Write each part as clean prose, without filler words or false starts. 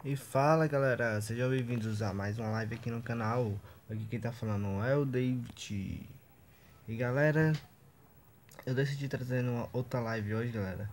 E fala galera, sejam bem-vindos a mais uma live aqui no canal. Aqui quem tá falando é o David. E galera, eu decidi trazer uma outra live hoje, galera,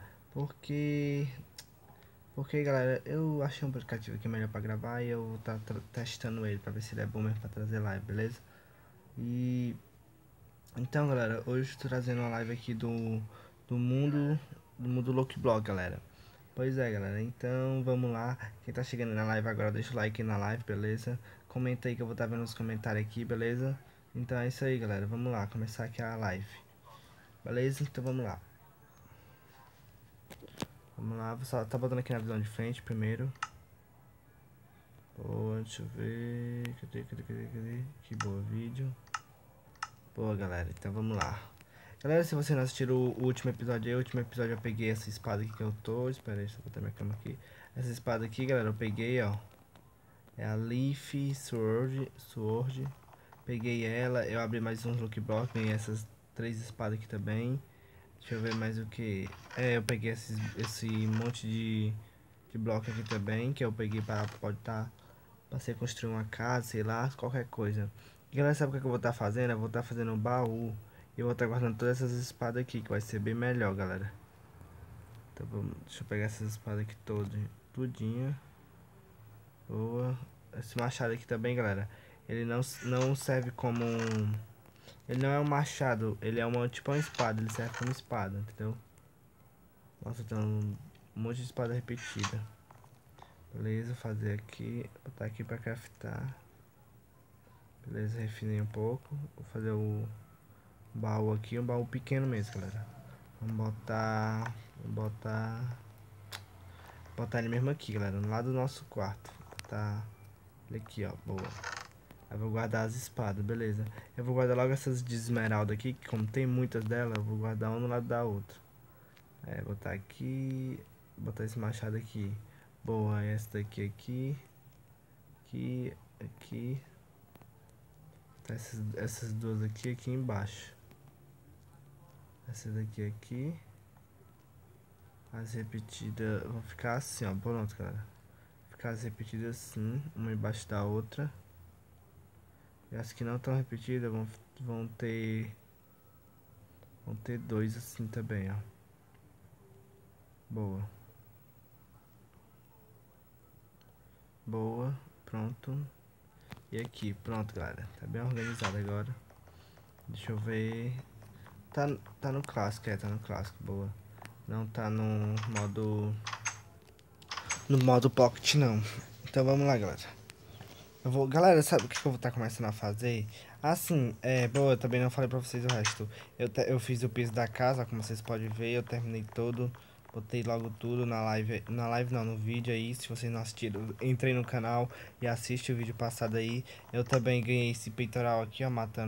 porque galera, eu achei um aplicativo aqui melhor pra gravar e eu vou tá testando ele pra ver se ele é bom mesmo pra trazer live, beleza? E então galera, hoje eu tô trazendo uma live aqui do mundo Lockblock, galera. Pois é, galera, então vamos lá. Quem tá chegando na live agora, deixa o like aí na live, beleza? Comenta aí que eu vou estar vendo os comentários aqui, beleza? Então é isso aí, galera, vamos lá, começar aqui a live. Beleza? Então vamos lá. Vamos lá, vou só tá botando aqui na visão de frente primeiro. Boa, deixa eu ver. Cadê? Que boa vídeo. Boa, galera, então vamos lá. Galera, se você não assistiu o último episódio aí, o último episódio eu peguei essa espada aqui que eu tô. Espera aí, deixa eu botar minha cama aqui. Essa espada aqui, galera, eu peguei, ó. É a Leaf Sword. Peguei ela, eu abri mais uns lockblocks, ganhei essas 3 espadas aqui também. Deixa eu ver mais o que. Eu peguei esse monte de bloco aqui também, que eu peguei para pode estar para você construir uma casa, sei lá, qualquer coisa. E galera, sabe o que eu vou estar fazendo? Eu vou estar fazendo um baú. E eu vou estar guardando todas essas espadas aqui, que vai ser bem melhor, galera. Então vamos, deixa eu pegar essas espadas aqui todas, tudinho. Boa. Esse machado aqui também, galera, ele não serve como um... Ele não é um machado, ele é uma tipo uma espada, ele serve como espada, entendeu? Nossa, tem um monte de espada repetida. Beleza, fazer aqui, botar aqui pra craftar. Beleza, refinei um pouco. Vou fazer o baú aqui, um baú pequeno mesmo, galera. Botar ele mesmo aqui, galera, no lado do nosso quarto. Vou botar ele aqui, ó, boa. Aí vou guardar as espadas, beleza. Eu vou guardar logo essas de esmeralda aqui, que como tem muitas delas, eu vou guardar uma no lado da outra. Botar aqui, botar esse machado aqui. Boa, essa daqui aqui. Aqui. Tá essas duas aqui embaixo. Essa daqui aqui. As repetidas vão ficar assim, ó, pronto, galera. Ficar as repetidas assim, uma embaixo da outra. E as que não estão repetidas vão ter dois assim também, ó. Boa, pronto. E aqui, pronto, galera. Tá bem organizado agora. Deixa eu ver. Tá no clássico, tá no clássico, boa. Não tá no modo pocket, não. Então vamos lá, galera. Galera, sabe o que eu vou estar começando a fazer? Assim, boa, eu também não falei pra vocês o resto. Eu fiz o piso da casa, como vocês podem ver, eu terminei todo. Botei logo tudo na live não, no vídeo aí. Se vocês não assistiram, entrei no canal e assiste o vídeo passado aí. Eu também ganhei esse peitoral aqui, ó, matando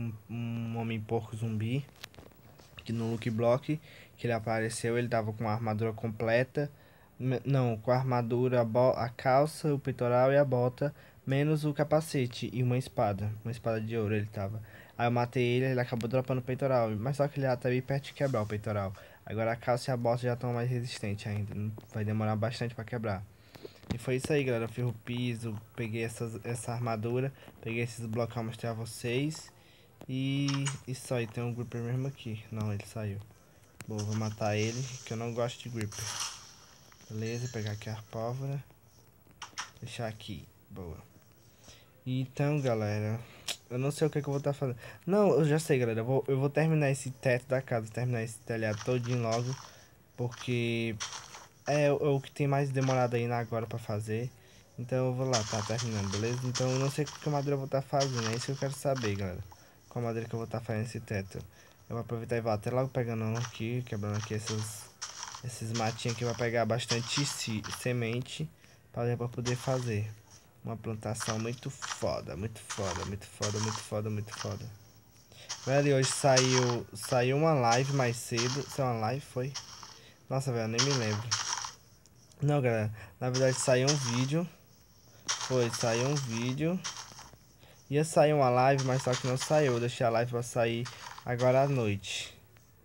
um homem porco zumbi. Aqui no Look Block, que ele apareceu, ele tava com a armadura completa. Não, com a armadura, a calça, o peitoral e a bota, menos o capacete e uma espada de ouro ele tava. Aí eu matei ele acabou dropando o peitoral, mas só que ele já tá bem perto de quebrar o peitoral. Agora a calça e a bota já estão mais resistentes ainda, vai demorar bastante pra quebrar. E foi isso aí, galera, eu fiz o piso, peguei essa armadura, peguei esses blocos pra mostrar a vocês. E só, e tem um Gripper mesmo aqui. Não, ele saiu. Bom, vou matar ele, que eu não gosto de Gripper. Beleza, pegar aqui a pólvora. Deixar aqui, boa. Então, galera, eu não sei o que, que eu vou estar fazendo. Não, eu já sei, galera, eu vou terminar esse teto da casa, terminar esse telhado todinho logo. Porque é o que tem mais demorado aí agora pra fazer. Então eu vou lá, tá terminando, beleza? Então eu não sei que madeira eu vou estar fazendo, é isso que eu quero saber, galera. Qual madeira que eu vou estar fazendo esse teto. Eu vou aproveitar e vou até logo pegando aqui, quebrando aqui esses matinhos aqui, vai pegar bastante semente para poder fazer uma plantação muito foda, muito foda, muito foda, muito foda, muito foda. Velho, hoje saiu uma live mais cedo. Saiu uma live, foi? Nossa, velho, nem me lembro. Não, galera, na verdade saiu um vídeo. Saiu um vídeo. Ia sair uma live, mas só que não saiu. Eu deixei a live pra sair agora à noite.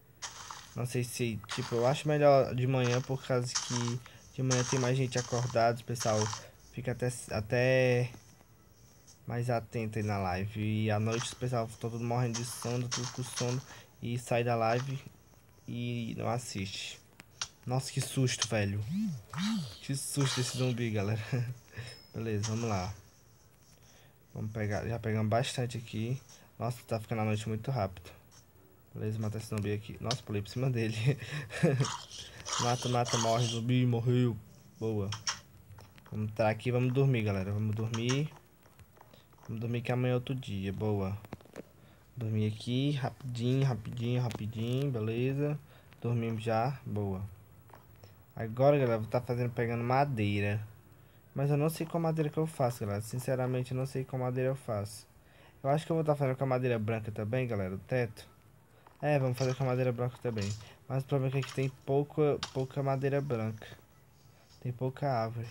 Não sei se, tipo, eu acho melhor de manhã por causa que de manhã tem mais gente acordada, o pessoal Fica até mais atento aí na live. E à noite os pessoal estão tudo morrendo de sono, tudo com sono. E sai da live e não assiste. Nossa, que susto, velho. Que susto esse zumbi, galera. Beleza, vamos lá. Vamos pegar, já pegamos bastante aqui. Nossa, tá ficando a noite muito rápido. Beleza, mata esse zumbi aqui. Nossa, pulei por cima dele. Mata, mata, morre, zumbi, morreu. Boa. Vamos entrar aqui, vamos dormir, galera. Vamos dormir. Vamos dormir que amanhã é outro dia. Boa. Dormir aqui, rapidinho, rapidinho, rapidinho. Beleza. Dormimos já. Boa. Agora, galera, vou estar pegando madeira. Mas eu não sei qual madeira que eu faço, galera. Sinceramente, eu não sei qual madeira eu faço. Eu acho que eu vou estar fazendo com a madeira branca também, galera. O teto. É, vamos fazer com a madeira branca também. Mas o problema é que aqui tem pouca madeira branca. Tem pouca árvore.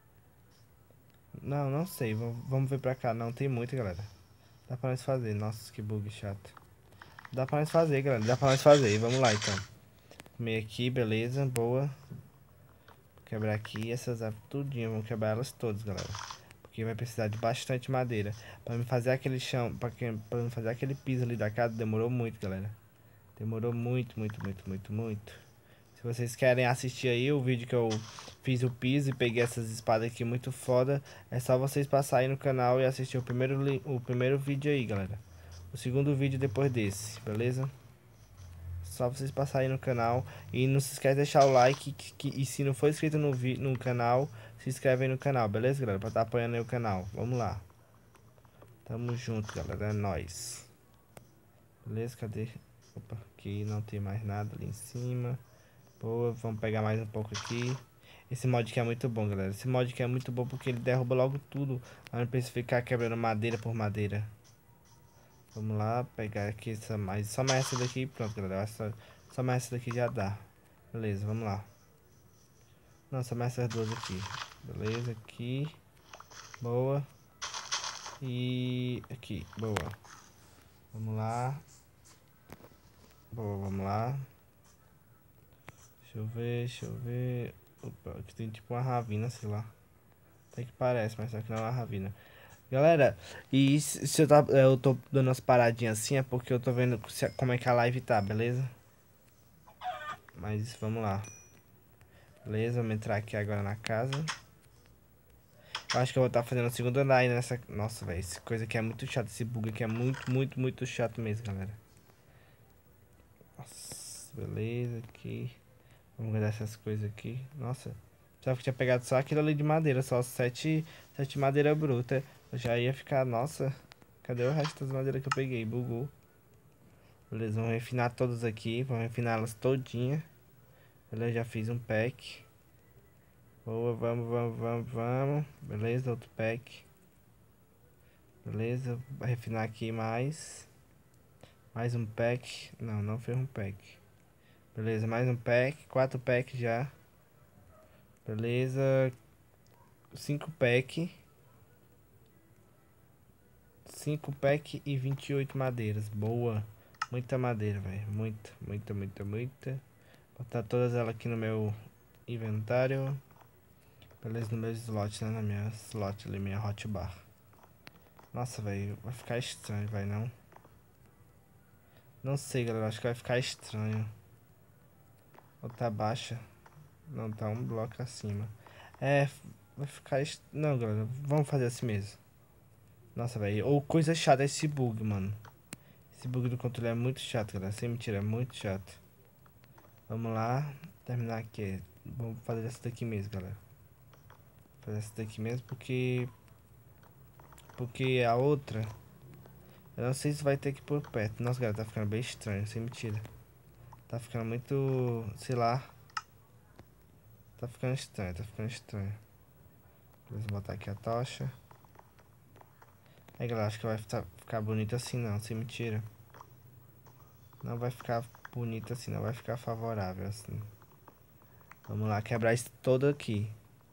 Não, não sei. Vamos ver pra cá. Não, tem muita, galera. Dá pra nós fazer. Nossa, que bug chato. Dá pra nós fazer, galera. Dá pra nós fazer. Vamos lá, então. Comer aqui, beleza. Boa. Vou quebrar aqui essas árvores tudinho. Vamos quebrar elas todas, galera. Porque vai precisar de bastante madeira. Pra me fazer aquele chão... Pra me fazer aquele piso ali da casa, demorou muito, galera. Demorou muito, muito, muito, muito, muito. Se vocês querem assistir aí o vídeo que eu fiz o piso e peguei essas espadas aqui muito foda, é só vocês passarem no canal e assistir o primeiro vídeo aí, galera. O segundo vídeo depois desse, beleza? Só vocês passarem no canal e não se esquece de deixar o like e se não for inscrito no canal, se inscreve aí no canal, beleza, galera? Pra estar apoiando aí o canal. Vamos lá. Tamo junto, galera. É nóis. Beleza? Cadê? Opa, aqui não tem mais nada ali em cima. Boa, vamos pegar mais um pouco aqui. Esse mod aqui é muito bom, galera. Esse mod aqui é muito bom porque ele derruba logo tudo. Não precisa ficar quebrando madeira por madeira. Vamos lá, pegar aqui só mais essa daqui e pronto, galera. Só mais essa daqui já dá. Beleza, vamos lá. Não, só mais essas duas aqui. Beleza, aqui. Boa. E aqui, boa. Vamos lá. Boa, vamos lá. Deixa eu ver, deixa eu ver. Opa, aqui tem tipo uma ravina, sei lá. Até que parece, mas só que não é uma ravina. Galera, e se eu tô dando umas paradinhas assim, é porque eu tô vendo como é que a live tá, beleza? Mas vamos lá. Beleza, vamos entrar aqui agora na casa. Eu acho que eu vou estar fazendo o segundo andar aí nessa... Nossa, velho, essa coisa aqui é muito chato. Esse bug aqui é muito, muito, muito chato mesmo, galera. Nossa, beleza, aqui. Vamos guardar essas coisas aqui. Nossa, já que tinha pegado só aquilo ali de madeira, só sete madeira bruta. Eu já ia ficar, nossa, cadê o resto das madeiras que eu peguei? Bugou. Beleza, vamos refinar todas aqui, vamos refinar elas todinha. Beleza, já fiz um pack. Boa, vamos. Beleza, outro pack. Beleza, vai refinar aqui mais. Mais um pack. Não, não fez um pack. Beleza, mais um pack. 4 packs já. Beleza. 5 pack. 5 pack e 28 madeiras. Boa. Muita madeira, velho. Muita. Botar todas elas aqui no meu inventário. Beleza, no meu slot, né? Na minha slot ali, minha hotbar. Nossa, velho. Vai ficar estranho, vai não? Não sei, galera. Acho que vai ficar estranho. Ou tá baixa? Não, tá um bloco acima. É, vai ficar não, galera. Vamos fazer assim mesmo. Nossa, velho. Ou coisa chata esse bug, mano. Esse bug do controle é muito chato, galera. Sem mentira, é muito chato. Vamos lá. Terminar aqui. Vamos fazer essa daqui mesmo, galera. Fazer essa daqui mesmo porque... Porque a outra... Eu não sei se vai ter que ir por perto. Nossa, galera, tá ficando bem estranho. Sem mentira. Tá ficando muito... Sei lá. Tá ficando estranho, tá ficando estranho. Vou botar aqui a tocha. Aí, galera, acho que vai ficar bonito assim não, sem mentira. Não vai ficar bonito assim, não vai ficar favorável assim. Vamos lá, quebrar isso todo aqui.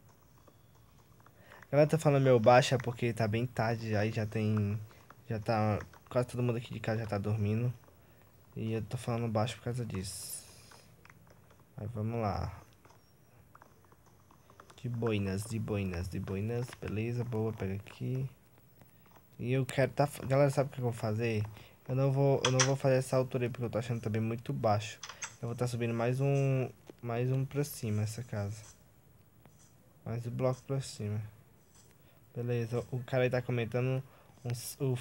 A galera tá falando meio baixo é porque tá bem tarde já e já tem... Já tá... Quase todo mundo aqui de casa já tá dormindo. E eu tô falando baixo por causa disso. Aí vamos lá. De boinas, de boinas, de boinas. Beleza, boa, pega aqui. E eu quero tá... Galera, sabe o que eu vou fazer? Eu não vou fazer essa altura aí, porque eu tô achando também muito baixo. Eu vou estar subindo mais um pra cima, essa casa. Mais um bloco pra cima. Beleza, o cara aí tá comentando o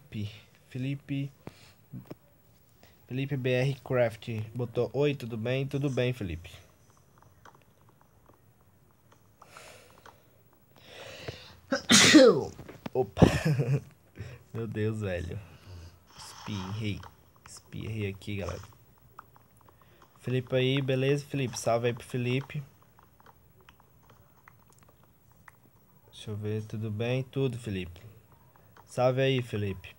Felipe BR Craft botou: oi, tudo bem? Tudo bem, Felipe. Opa. Meu Deus, velho. Espirrei aqui, galera. Felipe aí, beleza, Felipe? Salve aí pro Felipe. Deixa eu ver, tudo bem? Tudo, Felipe. Salve aí, Felipe.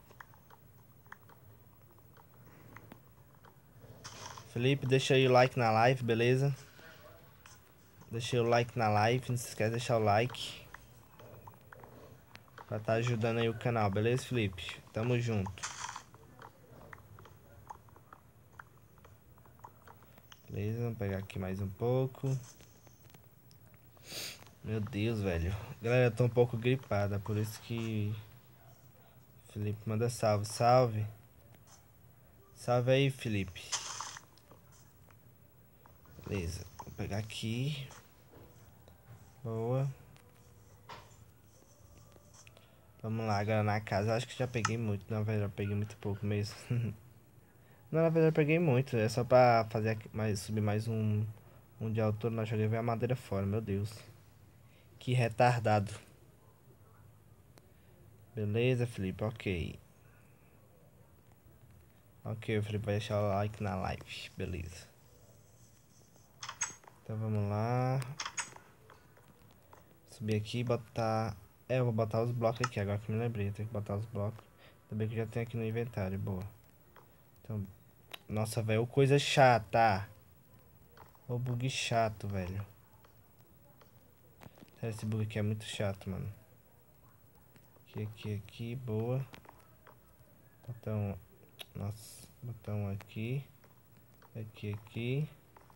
Felipe, deixa aí o like na live, beleza? Deixa aí o like na live, não se esquece de deixar o like. Pra tá ajudando aí o canal, beleza, Felipe? Tamo junto. Beleza, vamos pegar aqui mais um pouco. Meu Deus, velho. Galera, eu tô um pouco gripada, por isso que... Felipe manda salve, salve. Salve aí, Felipe. Beleza, vou pegar aqui. Boa. Vamos lá, agora na casa. Acho que já peguei muito. Na verdade, eu peguei muito pouco mesmo. Não, na verdade, eu peguei muito. É só pra fazer subir mais um de altura. Nós joguei a madeira fora, meu Deus. Que retardado. Beleza, Felipe, ok. Ok, o Felipe vai deixar o like na live. Beleza. Então vamos lá. Subir aqui e botar... É, eu vou botar os blocos aqui, agora que me lembrei. Eu tenho que botar os blocos. Também que eu já tenho aqui no inventário, boa. Então... Nossa, velho, coisa chata. O bug chato, velho. Esse bug aqui é muito chato, mano. Aqui, boa. Botão... Nossa, botão aqui. Aqui.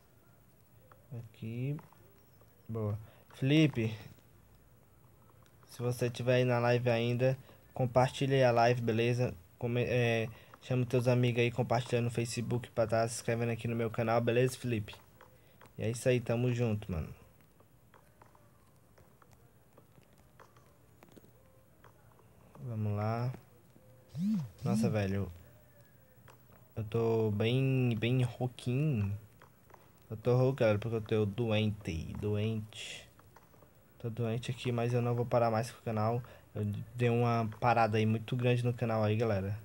Boa. Felipe, se você estiver aí na live ainda, compartilha aí a live, beleza? Chama teus amigos aí, compartilhando no Facebook pra estar se inscrevendo aqui no meu canal, beleza, Felipe? E é isso aí, tamo junto, mano. Vamos lá. Nossa, velho. Eu tô bem rouquinho. Eu tô rouco, galera, porque eu tô doente. Tô doente aqui, mas eu não vou parar mais com o canal. Eu dei uma parada aí muito grande no canal aí, galera.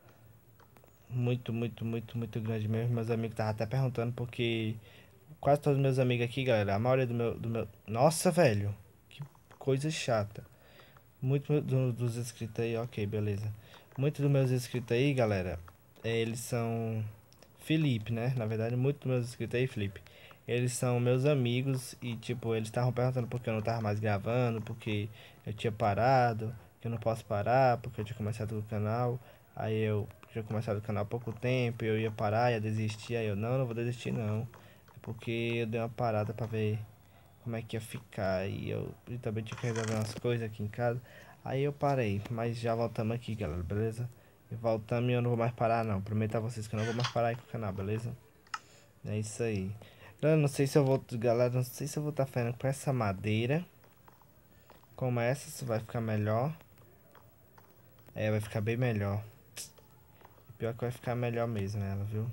Muito grande mesmo. Meus amigos estavam até perguntando porque quase todos os meus amigos aqui, galera, a maioria do meu... Nossa, velho, que coisa chata. Muito dos inscritos aí, ok, beleza. Muitos dos meus inscritos aí, galera, eles são Felipe, né? Na verdade, muitos dos meus inscritos aí, Felipe, eles são meus amigos e, tipo, eles estavam perguntando porque eu não tava mais gravando, porque eu tinha parado, que eu não posso parar, porque eu tinha começado o canal. Aí eu tinha começado o canal há pouco tempo, eu ia parar, ia desistir, aí eu, não vou desistir não. É porque eu dei uma parada pra ver como é que ia ficar. E também tinha que resolver umas coisas aqui em casa. Aí eu parei, mas já voltamos aqui, galera, beleza? E voltamos e eu não vou mais parar não. Prometo a vocês que eu não vou mais parar aí com o canal, beleza? É isso aí. Galera, não sei se eu vou. Galera, não sei se eu vou estar fazendo com essa madeira. Como essa, se vai ficar melhor. É, vai ficar bem melhor. Pior que vai ficar melhor mesmo ela, viu?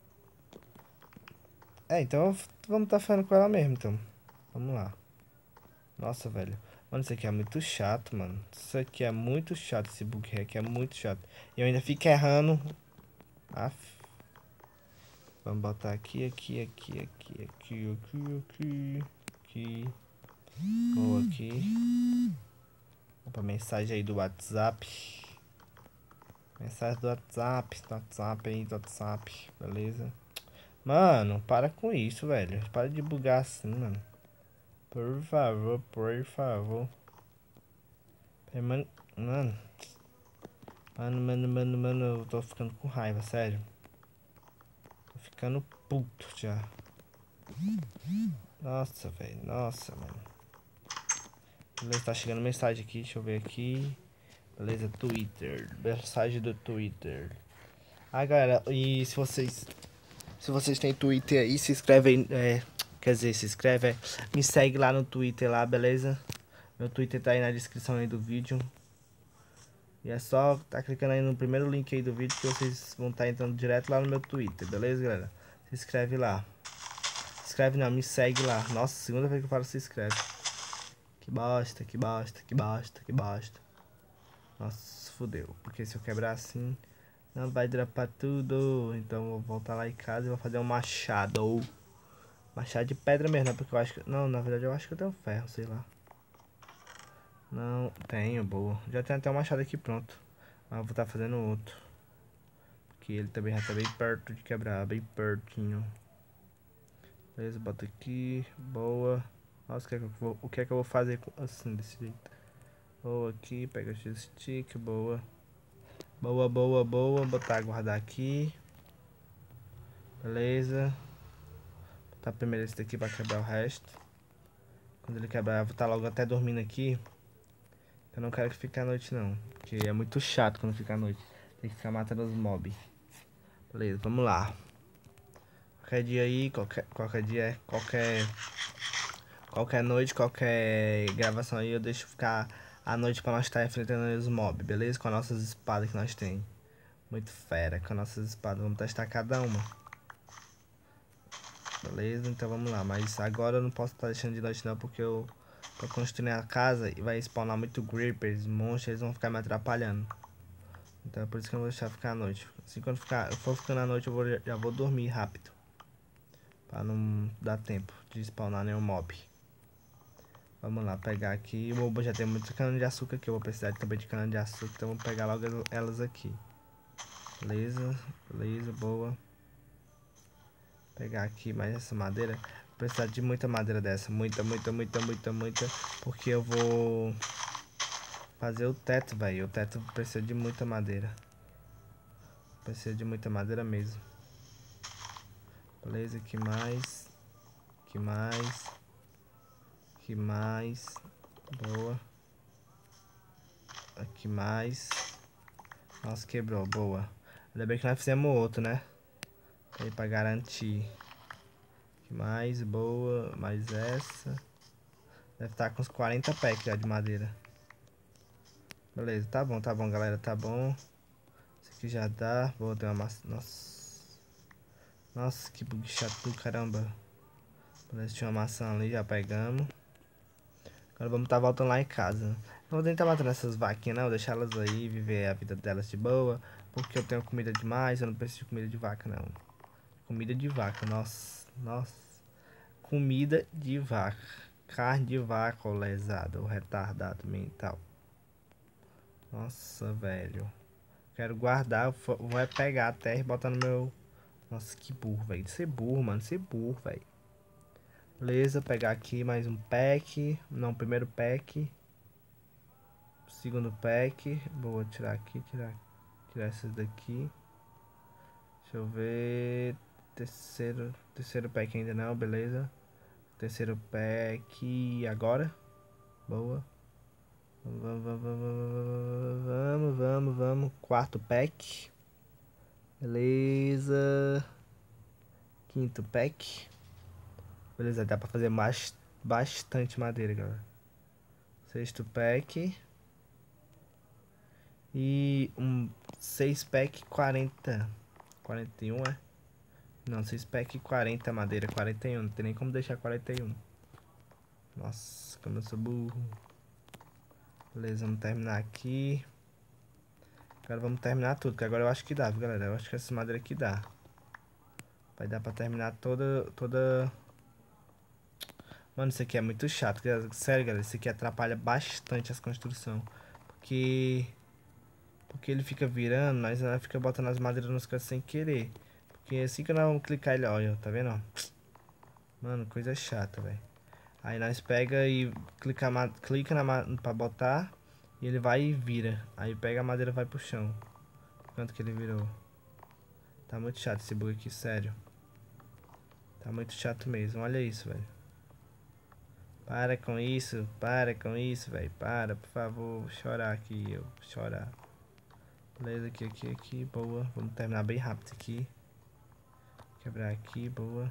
É, então vamos estar fazendo com ela mesmo, então. Vamos lá. Nossa, velho. Mano, isso aqui é muito chato, mano. Isso aqui é muito chato, esse bug hack é muito chato. E eu ainda fico errando. Aff. Vamos botar aqui. Ou aqui. Opa, mensagem aí do WhatsApp. Mensagem do WhatsApp. Beleza? Mano, para com isso, velho. Para de bugar assim, mano. Por favor. Mano, eu tô ficando com raiva, sério. Tô ficando puto já. Nossa, velho. Nossa, mano. Beleza, tá chegando mensagem aqui, deixa eu ver aqui. Beleza, Twitter. Mensagem do Twitter. Ah, galera, e se vocês têm Twitter aí, se inscreve aí, quer dizer, se inscreve, me segue lá no Twitter lá, beleza? Meu Twitter tá aí na descrição aí do vídeo. E é só tá clicando aí no primeiro link aí do vídeo que vocês vão estar entrando direto lá no meu Twitter, beleza, galera? Se inscreve lá. Se inscreve não, me segue lá. Nossa, segunda vez que eu falo se inscreve. Que bosta, que bosta, que bosta, que bosta. Nossa, fodeu. Porque se eu quebrar assim, não vai dropar tudo. Então eu vou voltar lá em casa e vou fazer um machado. Machado de pedra mesmo, né? Porque eu acho que... Não, na verdade eu acho que eu tenho ferro, sei lá. Não, tenho, boa. Já tenho até um machado aqui pronto. Mas eu vou estar fazendo outro. Porque ele também já tá bem perto de quebrar, bem pertinho. Beleza, bota aqui, boa. Nossa, o que é que eu vou fazer assim, desse jeito? Boa aqui, pega o X-Stick, boa. Boa, boa, boa, botar, guardar aqui. Beleza. Botar primeiro esse daqui pra quebrar o resto. Quando ele quebrar, eu vou estar logo até dormindo aqui. Eu não quero que fique à noite não, porque é muito chato quando fica à noite. Tem que ficar matando os mobs. Beleza, vamos lá. Qualquer dia aí, qualquer dia, qualquer noite, qualquer gravação aí, eu deixo ficar à noite pra nós estar enfrentando os mobs, beleza? Com as nossas espadas que nós tem. Muito fera, com as nossas espadas. Vamos testar cada uma. Beleza, então vamos lá. Mas agora eu não posso estar deixando de noite não, porque eu tô construindo a casa e vai spawnar muito creepers, monstros, eles vão ficar me atrapalhando. Então é por isso que eu não vou deixar ficar à noite. Assim quando eu for ficando à noite, já vou dormir rápido. Pra não dar tempo de spawnar nenhum mob. Vamos lá, pegar aqui. O já tem muito cana de açúcar aqui. Eu vou precisar também de cana de açúcar. Então vamos pegar logo elas aqui. Beleza, beleza, boa. Pegar aqui mais essa madeira. Vou precisar de muita madeira dessa. Muita, muita, muita, muita, muita. Porque eu vou fazer o teto, velho. O teto precisa de muita madeira. Precisa de muita madeira mesmo. Beleza, que mais? Que mais? Que mais? Boa. Aqui mais. Nossa, quebrou, boa. Ainda bem que nós fizemos outro, né? Aí pra garantir. Que mais, boa. Mais essa. Deve estar com uns 40 packs já de madeira. Beleza, tá bom, galera, tá bom. Isso aqui já dá. Vou ter uma massa. Nossa. Nossa, que bug chato do caramba. Beleza, tinha uma maçã ali, já pegamos. Agora vamos tá voltando lá em casa. Não vou tentar matando essas vaquinhas, não. Vou deixar elas aí, viver a vida delas de boa. Porque eu tenho comida demais, eu não preciso de comida de vaca, não. Comida de vaca, nossa, nossa. Comida de vaca. Carne de vaca, ô lesado, ô retardado mental. Nossa, velho. Quero guardar, vou é pegar a terra e botar no meu... Nossa, que burro, velho. Ser burro, mano, ser burro, velho. Beleza, pegar aqui mais um pack. Não, primeiro pack. Segundo pack. Vou tirar aqui, tirar essas daqui. Deixa eu ver. Terceiro pack ainda não, beleza. Terceiro pack agora. Boa. Vamos. Quarto pack. Beleza. Quinto pack. Beleza, dá pra fazer bastante madeira, galera. Sexto pack. E um 6 pack 40. 41, é? Não, 6 pack 40 madeira, 41. Não tem nem como deixar 41. Nossa, como eu sou burro. Beleza, vamos terminar aqui. Agora vamos terminar tudo, que agora eu acho que dá, viu, galera? Eu acho que essa madeira aqui dá. Vai dar pra terminar toda... Mano, isso aqui é muito chato, galera. Sério, galera, isso aqui atrapalha bastante as construções. Porque ele fica virando, nós fica botando as madeiras nos cantos sem querer. Porque assim que nós vamos clicar ele, olha, tá vendo, ó? Mano, coisa chata, velho. Aí nós pega e clica pra botar. E ele vai e vira. Aí pega a madeira e vai pro chão. Quanto que ele virou? Tá muito chato esse bug aqui, sério. Tá muito chato mesmo, olha isso, velho. Para com isso, velho. Para, por favor. Vou chorar aqui, eu vou chorar. Beleza, aqui, boa. Vamos terminar bem rápido aqui. Quebrar aqui, boa.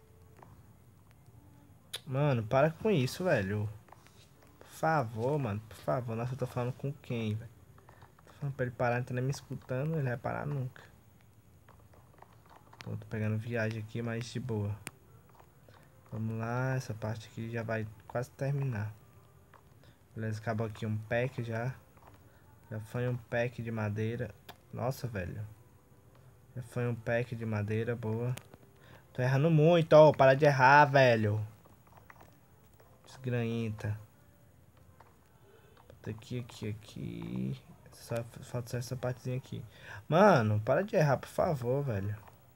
Mano, para com isso, velho. Por favor, mano, por favor. Nossa, eu tô falando com quem, velho? Tô falando pra ele parar, não tá nem me escutando, ele vai parar nunca. Pô, tô pegando viagem aqui, mas de boa. Vamos lá, essa parte aqui já vai quase terminar. Beleza, acabou aqui um pack já. Já foi um pack de madeira. Nossa, velho. Já foi um pack de madeira, boa. Tô errando muito, ó. Para de errar, velho. Desgranhenta. Aqui. Só, falta só essa partezinha aqui. Mano, para de errar, por favor, velho.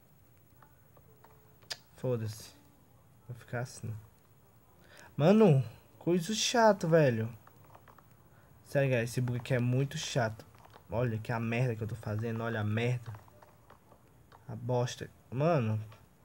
Foda-se. Vou ficar assim. Mano, coisa chato, velho. Sério, galera, esse bug aqui é muito chato. Olha que a merda que eu tô fazendo. Olha a merda. A bosta. Mano.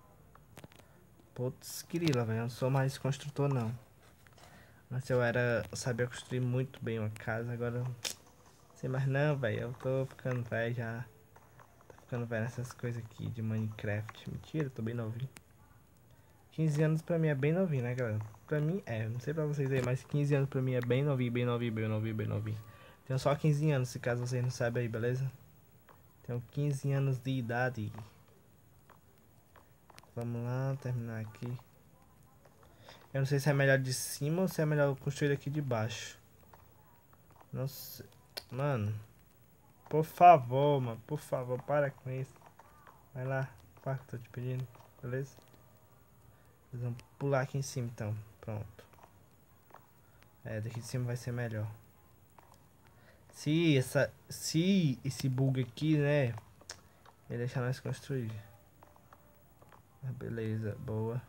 Putz, grila, velho. Eu não sou mais construtor, não. Mas eu sabia construir muito bem uma casa. Agora, não sei mais não, velho. Eu tô ficando velho já. Tô ficando velho nessas coisas aqui de Minecraft. Mentira, eu tô bem novinho. 15 anos pra mim é bem novinho, né, galera? Pra mim é, não sei pra vocês aí, mas 15 anos pra mim é bem novinho, bem novinho, bem novinho, bem novinho. Tenho só 15 anos, se caso vocês não sabem aí, beleza? Tenho 15 anos de idade. Vamos lá, terminar aqui. Eu não sei se é melhor de cima ou se é melhor construir aqui de baixo. Não sei. Mano, por favor, mano, por favor, para com isso. Vai lá, faz o que eu tô te pedindo, beleza? Vamos pular aqui em cima então, pronto. É, daqui de cima vai ser melhor. Se esse bug aqui, né, ele deixar nós construir. Beleza, boa.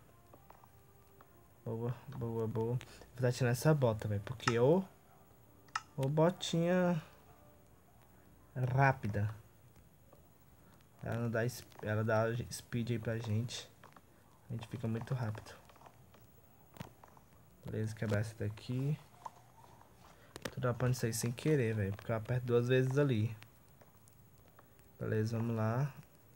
Boa. Vou estar tirando essa bota, velho, porque ô botinha rápida. Ela não dá, ela dá speed aí pra gente. A gente fica muito rápido. Beleza, quebrar essa daqui. Tô dropando isso aí sem querer, velho, porque eu aperto 2 vezes ali. Beleza, vamos lá.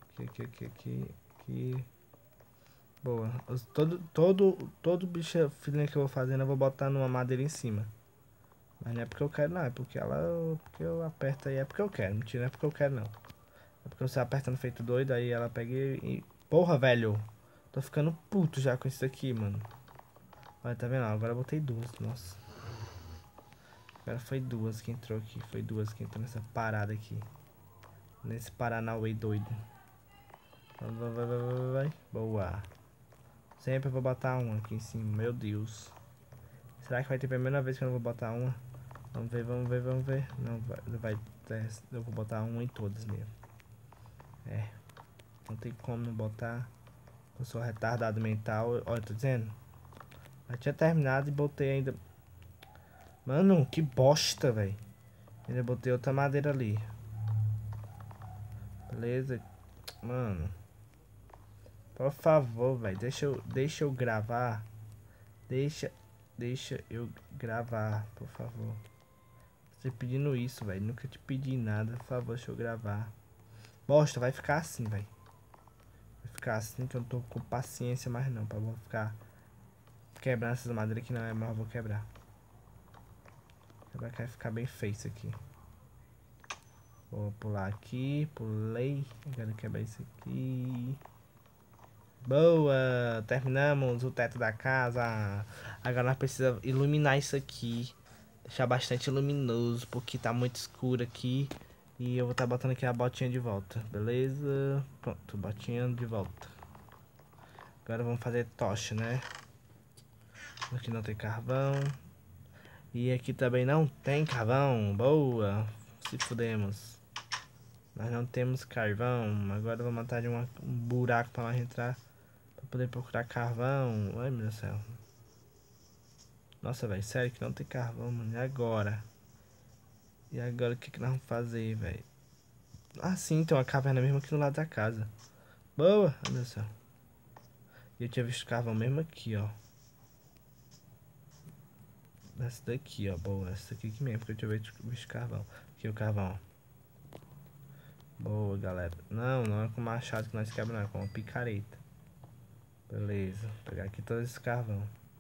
Aqui. Boa. Todo bicho filhinha que eu vou fazendo eu vou botar numa madeira em cima. Mas não é porque eu quero não, é porque porque eu aperto aí, é porque eu quero. Mentira, não é porque eu quero não. É porque você apertando feito doido, aí ela pega e... Porra, velho. Tô ficando puto já com isso aqui, mano. Olha, tá vendo? Agora eu botei 2, nossa. Agora foi 2 que entrou aqui. Foi 2 que entrou nessa parada aqui. Nesse Paranauê doido. Vai. Boa. Sempre eu vou botar uma aqui em cima, meu Deus. Será que vai ter a primeira vez que eu não vou botar uma? Vamos ver. Não vai ter. Eu vou botar uma em todas mesmo. É. Não tem como não botar. Eu sou retardado mental. Olha, tô dizendo. Já tinha terminado e botei ainda. Mano, que bosta, velho. Ainda botei outra madeira ali. Beleza. Mano. Por favor, velho. Deixa eu gravar. Deixa eu gravar, por favor. Você pedindo isso, velho. Nunca te pedi nada. Por favor, deixa eu gravar. Bosta, vai ficar assim, velho. Vai ficar assim que eu não tô com paciência mais não. Pra vou ficar quebrando essas madeiras que não é mais, eu vou quebrar. Quebrar que vai ficar bem feio isso aqui. Vou pular aqui. Pulei. Agora quebrar isso aqui. Boa! Terminamos o teto da casa. Agora nós precisamos iluminar isso aqui. Deixar bastante luminoso, porque tá muito escuro aqui. E eu vou estar botando aqui a botinha de volta, beleza? Pronto, botinha de volta. Agora vamos fazer tocha, né? Aqui não tem carvão. E aqui também não tem carvão. Boa! Se fudemos. Nós não temos carvão. Agora eu vou matar de um buraco para nós entrar. Pra poder procurar carvão. Ai, meu Deus do céu. Nossa, velho, sério que não tem carvão, mano. E agora? E agora o que nós vamos fazer, velho? Ah, sim, tem uma caverna mesmo aqui no lado da casa. Boa! Ai, meu Deus do céu. E eu tinha visto carvão mesmo aqui, ó. dessa daqui, ó. Boa, essa daqui mesmo, porque eu tinha visto carvão. Aqui o carvão, ó. Boa, galera. Não é com machado que nós quebramos, não. É com uma picareta. Beleza. Vou pegar aqui todo esse carvão.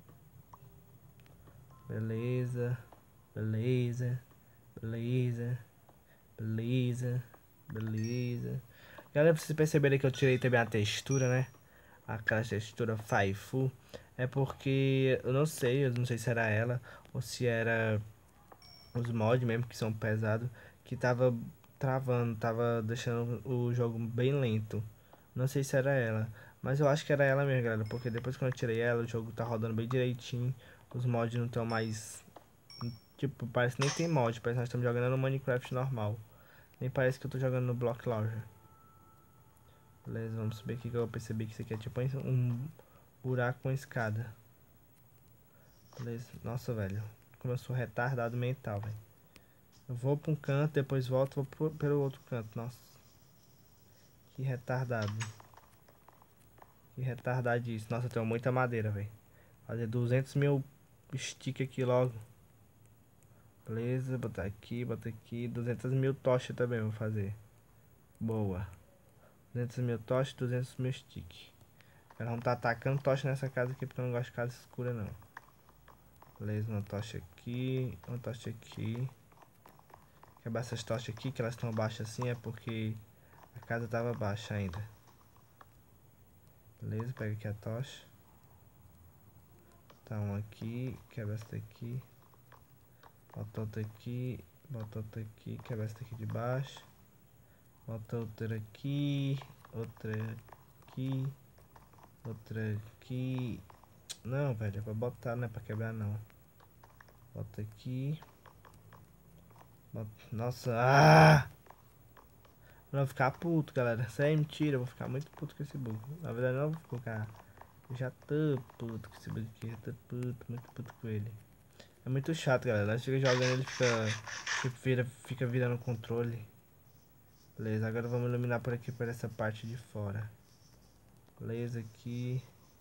Beleza. Beleza. Beleza. Beleza. Beleza. Galera, pra vocês perceberem que eu tirei também a textura, né? Aquela textura Faifu. É porque eu não sei se era ela ou se era os mods mesmo que são pesados, que tava travando, tava deixando o jogo bem lento. Não sei se era ela, mas eu acho que era ela mesmo, galera, porque depois que eu tirei ela, o jogo tá rodando bem direitinho. Os mods não estão mais, tipo, parece que nem tem mod, parece que nós estamos jogando no Minecraft normal. Nem parece que eu tô jogando no Block Launcher. Beleza, vamos subir aqui que eu percebi que isso aqui é tipo um buraco com escada. Beleza, nossa, velho, como eu sou retardado mental, velho. Eu vou pra um canto, depois volto, pelo outro canto. Nossa. Que retardado. Que retardadice. Nossa, eu tenho muita madeira, velho. Fazer 200 mil stick aqui logo. Beleza, botar aqui, botar aqui. 200 mil tochas também vou fazer. Boa. 200 mil tochas, 200 mil stick. Agora vamos tá atacando tocha nessa casa aqui, porque eu não gosto de casa escura, não. Beleza, uma tocha aqui, uma tocha aqui. Quebrar essas tochas aqui, que elas estão baixas assim, é porque a casa tava baixa ainda. Beleza, pega aqui a tocha. Tá um aqui, quebra essa daqui. Bota outra aqui, bota outra aqui, quebra essa daqui de baixo. Bota outra aqui, outra aqui, outra aqui. Não, velho, é pra botar, não é pra quebrar não. Bota aqui. Bota... Nossa, eu vou ficar puto, galera. Isso é mentira, eu vou ficar muito puto com esse bug. Na verdade, não vou ficar. Eu já tô puto com esse bug aqui, já tô puto, muito puto com ele. É muito chato, galera. Nós fica jogando, ele fica virando o controle. Beleza, agora vamos iluminar por aqui, por essa parte de fora. Beleza, aqui.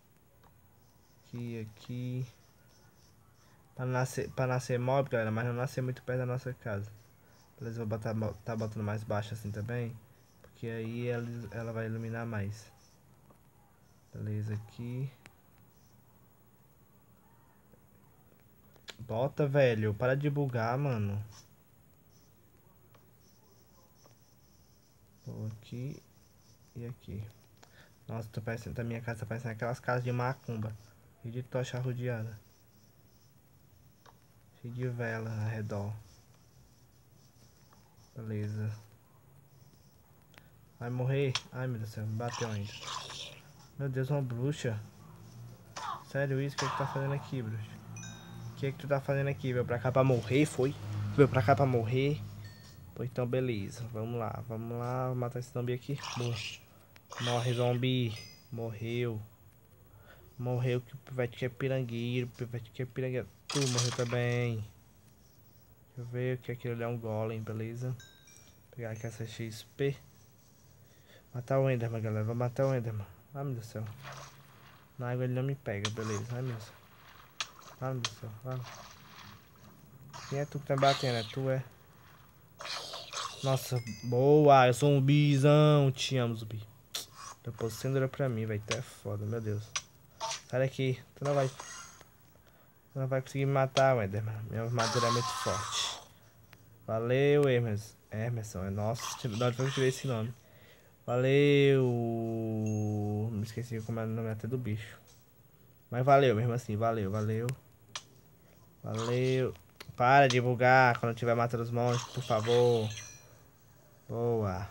Aqui. Pra nascer mob, galera, mas não nascer muito perto da nossa casa. Beleza, vou tá botando mais baixo assim também. Porque aí ela vai iluminar mais. Beleza, aqui. Bota, velho. Para de bugar, mano. Vou aqui e aqui. Nossa, tô parecendo, a minha casa tá parecendo aquelas casas de macumba. Cheio de tocha rodeada. Cheio de vela ao redor. Beleza. Vai morrer? Ai, meu Deus do céu, me bateu ainda. Meu Deus, uma bruxa. Sério isso? O que é que tu tá fazendo aqui, bruxa? O que é que tu tá fazendo aqui? Veio pra cá pra morrer, foi? Veio pra cá pra morrer? Pois então, beleza. Vamos lá, vamos lá. Vou matar esse zumbi aqui. Boa. Morre, zumbi. Morreu. Morreu que o pivete que é pirangueiro. O pivete que é pirangueiro. Tu morreu também. Deixa eu ver o que é aquilo ali. É um golem, beleza? Vou pegar aqui essa XP. Matar o Enderman, galera. Vou matar o Enderman. Ai, meu Deus do céu. Na água ele não me pega, beleza. Ai, meu Deus. Ai, meu Deus do céu. Vai. Quem é tu que tá batendo? É tu, é? Nossa, boa. Eu sou um zumbizão. Te amo, zumbi. Depois cenoura pra mim, vai. Tu é foda, meu Deus. Sai daqui. Tu não vai conseguir me matar, Enderman. Minha armadura é muito forte. Valeu, Emerson. É nossa, de onde foi que eu tirei esse nome? Valeu. Me esqueci como é o nome até do bicho. Mas valeu, mesmo assim. Valeu, valeu. Valeu. Para de bugar quando tiver matando os monstros, por favor. Boa.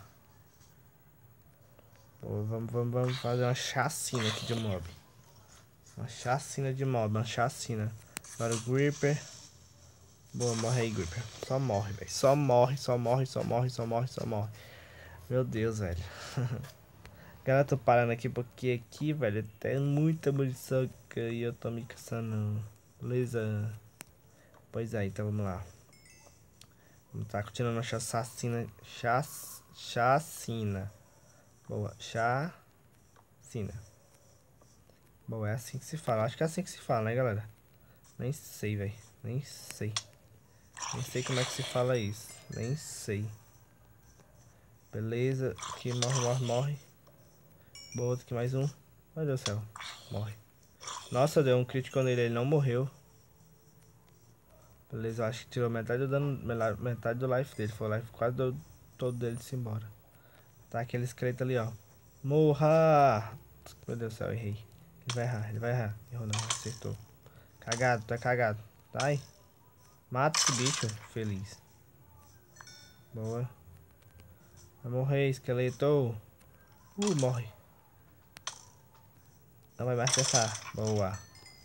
Boa, vamos fazer uma chacina aqui de mob. Uma chacina de mob, uma chacina. Agora o Gripper. Boa, morre aí, Gripper. Só morre, velho. Só morre, só morre, só morre, só morre, só morre. Meu Deus, velho. Galera, tô parando aqui porque aqui, velho, tem muita munição que eu tô me caçando. Beleza? Pois é, então vamos lá. Vamos tá continuando a chacina. Chacina. Boa, chacina. Boa, é assim que se fala. Acho que é assim que se fala, né, galera? Nem sei, velho. Nem sei. Nem sei como é que se fala isso. Nem sei. Beleza. Aqui morre, morre, morre. Boa, aqui mais um. Meu Deus do céu. Morre. Nossa, deu um crítico nele, ele não morreu. Beleza, eu acho que tirou metade do dano, metade do life dele. Foi o life quase todo dele se embora. Tá aquele esqueleto ali, ó. Morra! Meu Deus do céu, errei. Ele vai errar, ele vai errar. Errou não, acertou. Cagado, tá cagado. Vai. Mata esse bicho, feliz. Boa. Vai morrer, esqueleto. Morre. Não vai mais acertar. Boa.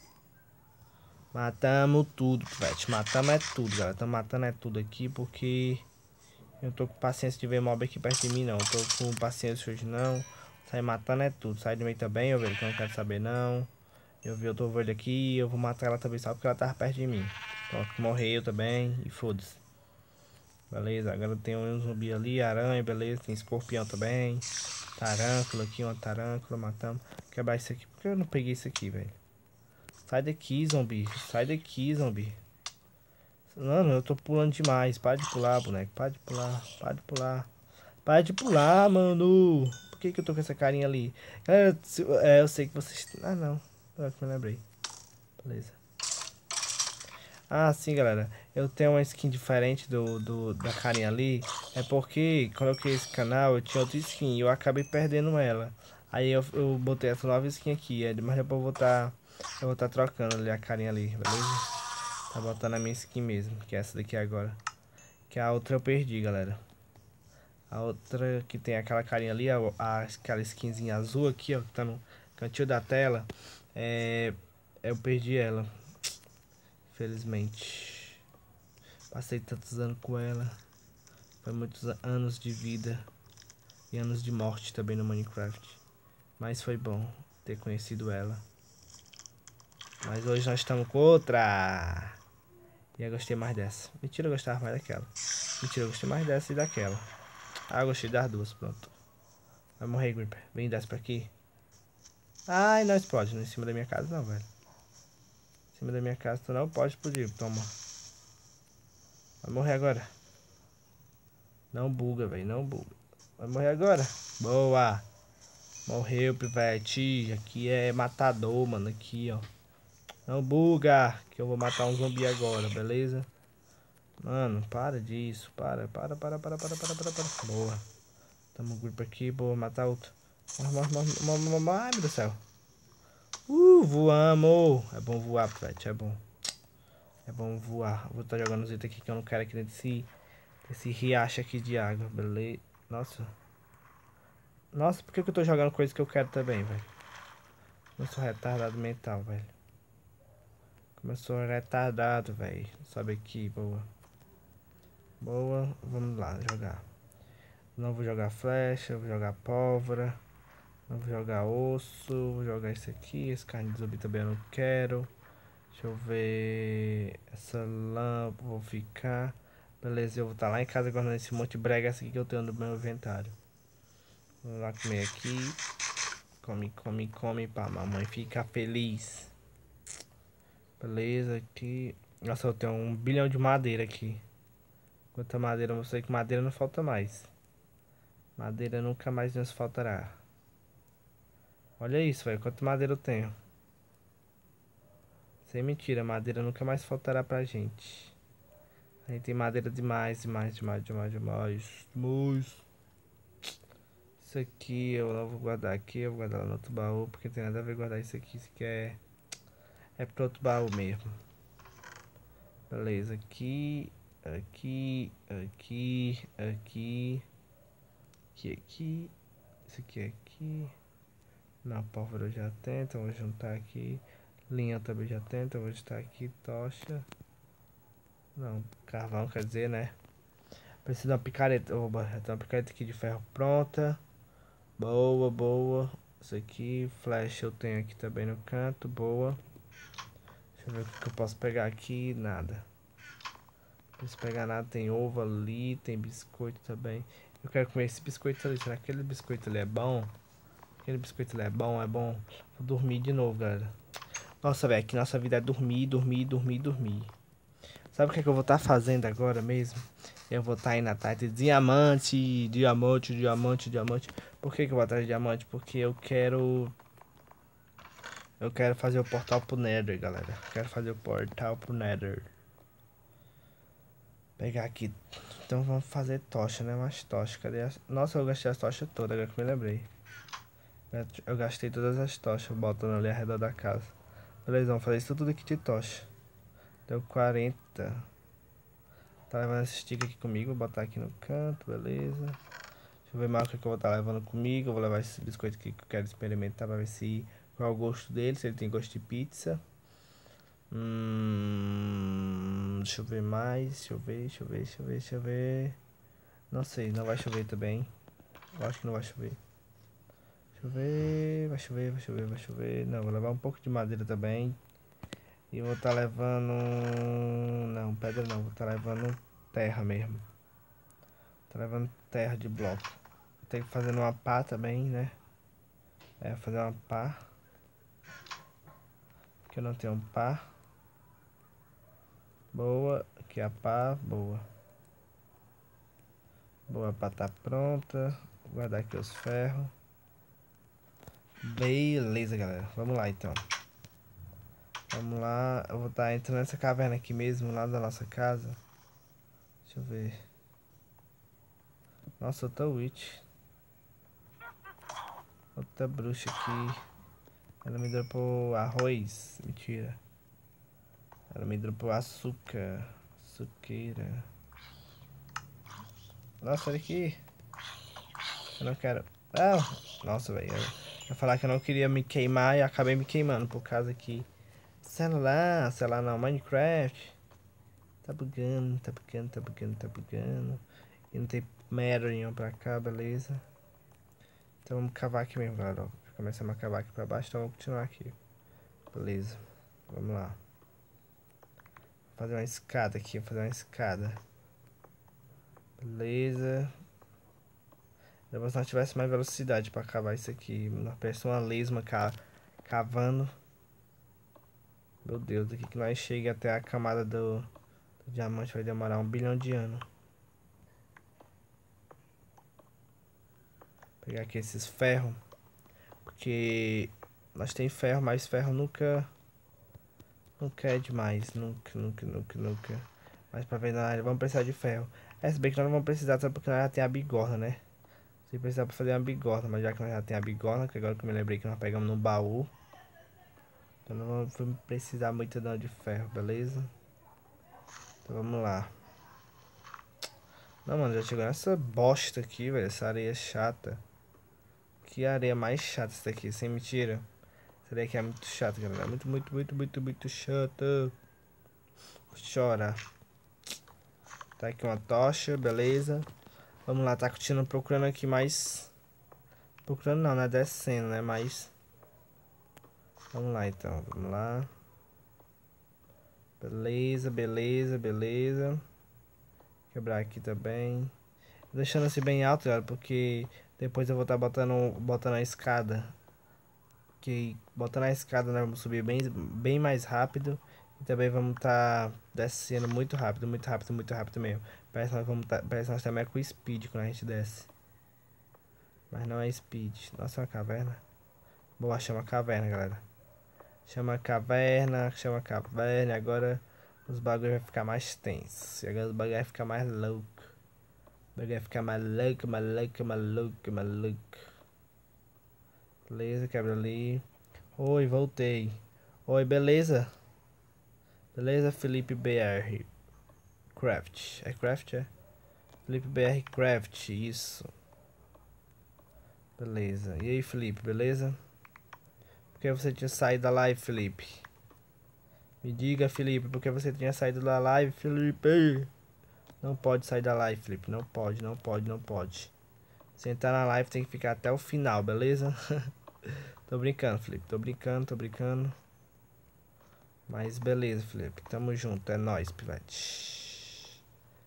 Matamos tudo, pivete. Matamos é tudo, galera. Estamos matando é tudo aqui porque eu tô com paciência de ver mob aqui perto de mim, não. Eu tô com paciência hoje, não. Sai matando é tudo. Sai do meio também, eu vejo que eu não quero saber, não. Eu vi outro ovelha aqui, eu vou matar ela também só porque ela tava perto de mim. Pronto, morreu também e foda-se. Beleza, agora tem um zumbi ali, aranha, beleza. Tem escorpião também. Tarântula aqui, uma tarântula, matamos. Quebrar isso aqui, por que eu não peguei isso aqui, velho? Sai daqui, zumbi. Sai daqui, zumbi. Mano, eu tô pulando demais. Para de pular, boneco. Para de pular. Para de pular. Para de pular, mano. Por que que eu tô com essa carinha ali? Galera, eu sei que vocês... Ah, não. Agora que me lembrei. Beleza. Ah, sim, galera. Eu tenho uma skin diferente da carinha ali. É porque quando eu criei esse canal, eu tinha outra skin e eu acabei perdendo ela. Aí eu botei essa nova skin aqui. Mas depois eu vou estar trocando ali a carinha ali, beleza? Tá botando a minha skin mesmo, que é essa daqui agora. Que a outra eu perdi, galera. A outra que tem aquela carinha ali, aquela skinzinha azul aqui, ó, que tá no cantinho da tela. Eu perdi ela. Infelizmente. Passei tantos anos com ela. Foi muitos anos de vida. E anos de morte também no Minecraft. Mas foi bom ter conhecido ela. Mas hoje nós estamos com outra. E eu gostei mais dessa. Mentira, eu gostava mais daquela. Mentira, eu gostei mais dessa e daquela. Ah, eu gostei das duas, pronto. Vai morrer, Gripper. Vem, desce pra aqui. Ai, não explode. Não em cima da minha casa, não, velho. Em cima da minha casa, tu não pode explodir. Toma. Vai morrer agora. Não buga, velho. Não buga. Vai morrer agora. Boa. Morreu, pivete. Aqui é matador, mano. Aqui, ó. Não buga. Que eu vou matar um zumbi agora, beleza? Mano, para disso. Para. Boa. Tamo grupo aqui. Boa, matar outro. Morre. Ai, meu Deus do céu. Voamos. É bom voar, pivete. É bom. É bom voar. Vou estar jogando os itens aqui que eu não quero aqui desse riacho aqui de água, beleza? Nossa. Nossa, por que eu tô jogando coisas que eu quero também, velho? Eu sou retardado mental, velho. Como eu sou retardado, velho. Sobe aqui, boa. Boa, vamos lá, jogar. Não vou jogar flecha, vou jogar pólvora. Não vou jogar osso, vou jogar esse aqui. Esse carne de zumbi também eu não quero. Deixa eu ver. Essa lâmpada, vou ficar. Beleza, eu vou estar lá em casa guardando esse monte de brega aqui que eu tenho no meu inventário. Vou lá comer aqui. Come, pra mamãe ficar feliz. Beleza, aqui. Nossa, eu tenho 1 bilhão de madeira aqui. Quanta madeira, eu sei que madeira não falta mais. Madeira nunca mais nos faltará. Olha isso, velho, quanta madeira eu tenho. Sem mentira, madeira nunca mais faltará pra gente. A gente tem madeira demais. Isso aqui eu não vou guardar aqui, eu vou guardar lá no outro baú, porque tem nada a ver guardar isso aqui. Isso aqui é pro outro baú mesmo. Beleza, aqui. Isso aqui é aqui. Na pólvora eu já tenho, então vou juntar aqui. Linha também já tenho, então vou juntar aqui. Tocha. Não, carvão quer dizer, né? Preciso de uma picareta. Oba, já tem uma picareta aqui de ferro pronta. Boa. Isso aqui, flecha eu tenho aqui também no canto, boa. Deixa eu ver o que eu posso pegar aqui, nada. Não posso pegar nada, tem ovo ali, tem biscoito também. Eu quero comer esse biscoito ali, será que aquele biscoito ali é bom? Aquele biscoito ali é bom. Vou dormir de novo, galera. Nossa, velho, aqui nossa vida é dormir. Sabe o que é que eu vou estar fazendo agora mesmo? Eu vou estar indo atrás de diamante, diamante, diamante, diamante. Por que que eu vou atrás de diamante? Porque eu quero... Eu quero fazer o portal pro Nether, galera. Eu quero fazer o portal pro Nether. Pegar aqui. Então vamos fazer tocha, né? Mais tocha. Cadê as... Nossa, eu gastei as tochas todas, agora que me lembrei. Eu gastei todas as tochas, botando ali ao redor da casa. Beleza, vamos fazer isso tudo aqui de tocha. Deu 40. Tá levando esse stick aqui comigo, vou botar aqui no canto, beleza. Deixa eu ver mais o que eu vou estar levando comigo. Eu vou levar esse biscoito aqui que eu quero experimentar pra ver se qual é o gosto dele, se ele tem gosto de pizza. Deixa eu ver mais, deixa eu ver, deixa eu ver, deixa eu ver, deixa eu ver. Não sei, não vai chover também. Eu acho que não vai chover. Deixa eu ver, vai chover, vai chover, vai chover. Não, vou levar um pouco de madeira também. E vou estar levando... Não, pedra não, vou estar levando terra mesmo. Tô levando terra de bloco. Tem que fazer uma pá também, né? É, fazer uma pá. Que eu não tenho um pá. Boa, aqui a pá, boa. Boa, a pá tá pronta. Vou guardar aqui os ferros. Beleza, galera. Vamos lá, então. Vamos lá. Eu vou estar entrando nessa caverna aqui mesmo, lá da nossa casa. Deixa eu ver. Nossa, outra witch. Outra bruxa aqui. Ela me dropou arroz. Mentira. Ela me dropou açúcar. Açuqueira. Nossa, olha aqui. Eu não quero. Ah, nossa, velho. Eu ia falar que eu não queria me queimar e acabei me queimando por causa que. Sei lá não, Minecraft. Tá bugando, tá bugando, tá bugando, tá bugando. E não tem merda nenhuma pra cá, beleza. Então vamos cavar aqui mesmo, galera. Ó. Começamos a cavar aqui pra baixo, então vamos continuar aqui. Beleza. Vamos lá. Vou fazer uma escada aqui, vou fazer uma escada. Beleza. Depois se nós tivesse mais velocidade pra cavar isso aqui. Parece uma lesma cavando. Meu Deus, aqui que nós chega até a camada do diamante vai demorar 1 bilhão de anos. Vou pegar aqui esses ferros. Porque nós tem ferro, mas ferro nunca é demais. Nunca. Mas pra ver na área, vamos precisar de ferro. É, se bem que nós não vamos precisar, só porque nós já tem a bigorna, né? Se precisar pra fazer uma bigorna, mas já que nós já tem a bigorna, que agora que eu me lembrei que nós pegamos no baú. Então não vamos precisar muito não de ferro, beleza? Então vamos lá. Não, mano, já chegou nessa bosta aqui, velho. Essa areia chata. Que areia mais chata essa daqui, sem mentira. Essa areia aqui é muito chata, galera. Muito chata. Chora. Tá aqui uma tocha, beleza. Vamos lá, tá continuando procurando aqui mais. Procurando não, né? Descendo, né? Mas. Vamos lá então, vamos lá. Beleza. Quebrar aqui também. Deixando assim bem alto, galera, porque depois eu vou estar botando a escada. Que botando a escada nós vamos subir bem mais rápido. E também vamos estar descendo muito rápido mesmo. Parece que nós estamos com speed quando a gente desce. Mas não é speed. Nossa, é uma caverna. Boa, chama caverna, galera. Chama caverna. Agora os bagulhos vai ficar mais tensos. E agora os bagulhos vai ficar mais louco. O bagulho vai ficar maluco. Beleza, quebra ali. Oi, voltei. Oi, beleza? Beleza, Felipe BR Craft. É Craft, é? Felipe BR Craft, isso. Beleza. E aí, Felipe, beleza? Por que você tinha saído da live, Felipe? Me diga, Felipe, por que você tinha saído da live, Felipe? Não pode sair da live, Felipe. Não pode. Se entrar na live tem que ficar até o final, beleza? Tô brincando, Felipe. Tô brincando. Mas beleza, Felipe. Tamo junto. É nóis, pivete.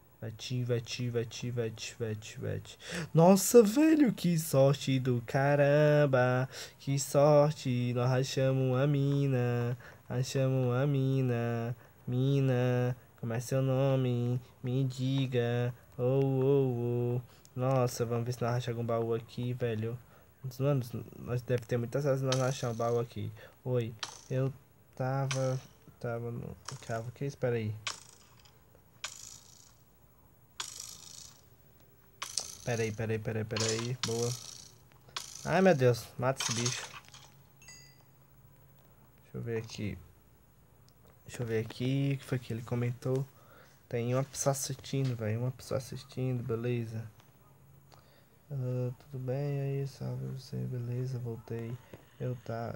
Vete. Nossa, velho, que sorte do caramba. Que sorte. Nós achamos a mina. Mina Como é seu nome? Me diga. Oh, oh, oh. Nossa, vamos ver se nós achamos algum baú aqui, velho. Mano, nós deve ter muitas vezes nós achamos um baú aqui. Oi, eu tava... Tava no... Tava... Que? Espera aí. Pera aí. Boa. Ai, meu Deus. Mata esse bicho. Deixa eu ver aqui. Deixa eu ver aqui. O que foi que ele comentou? Tem uma pessoa assistindo, velho. Uma pessoa assistindo, beleza. Tudo bem aí? Salve você, beleza? Voltei. Eu tá.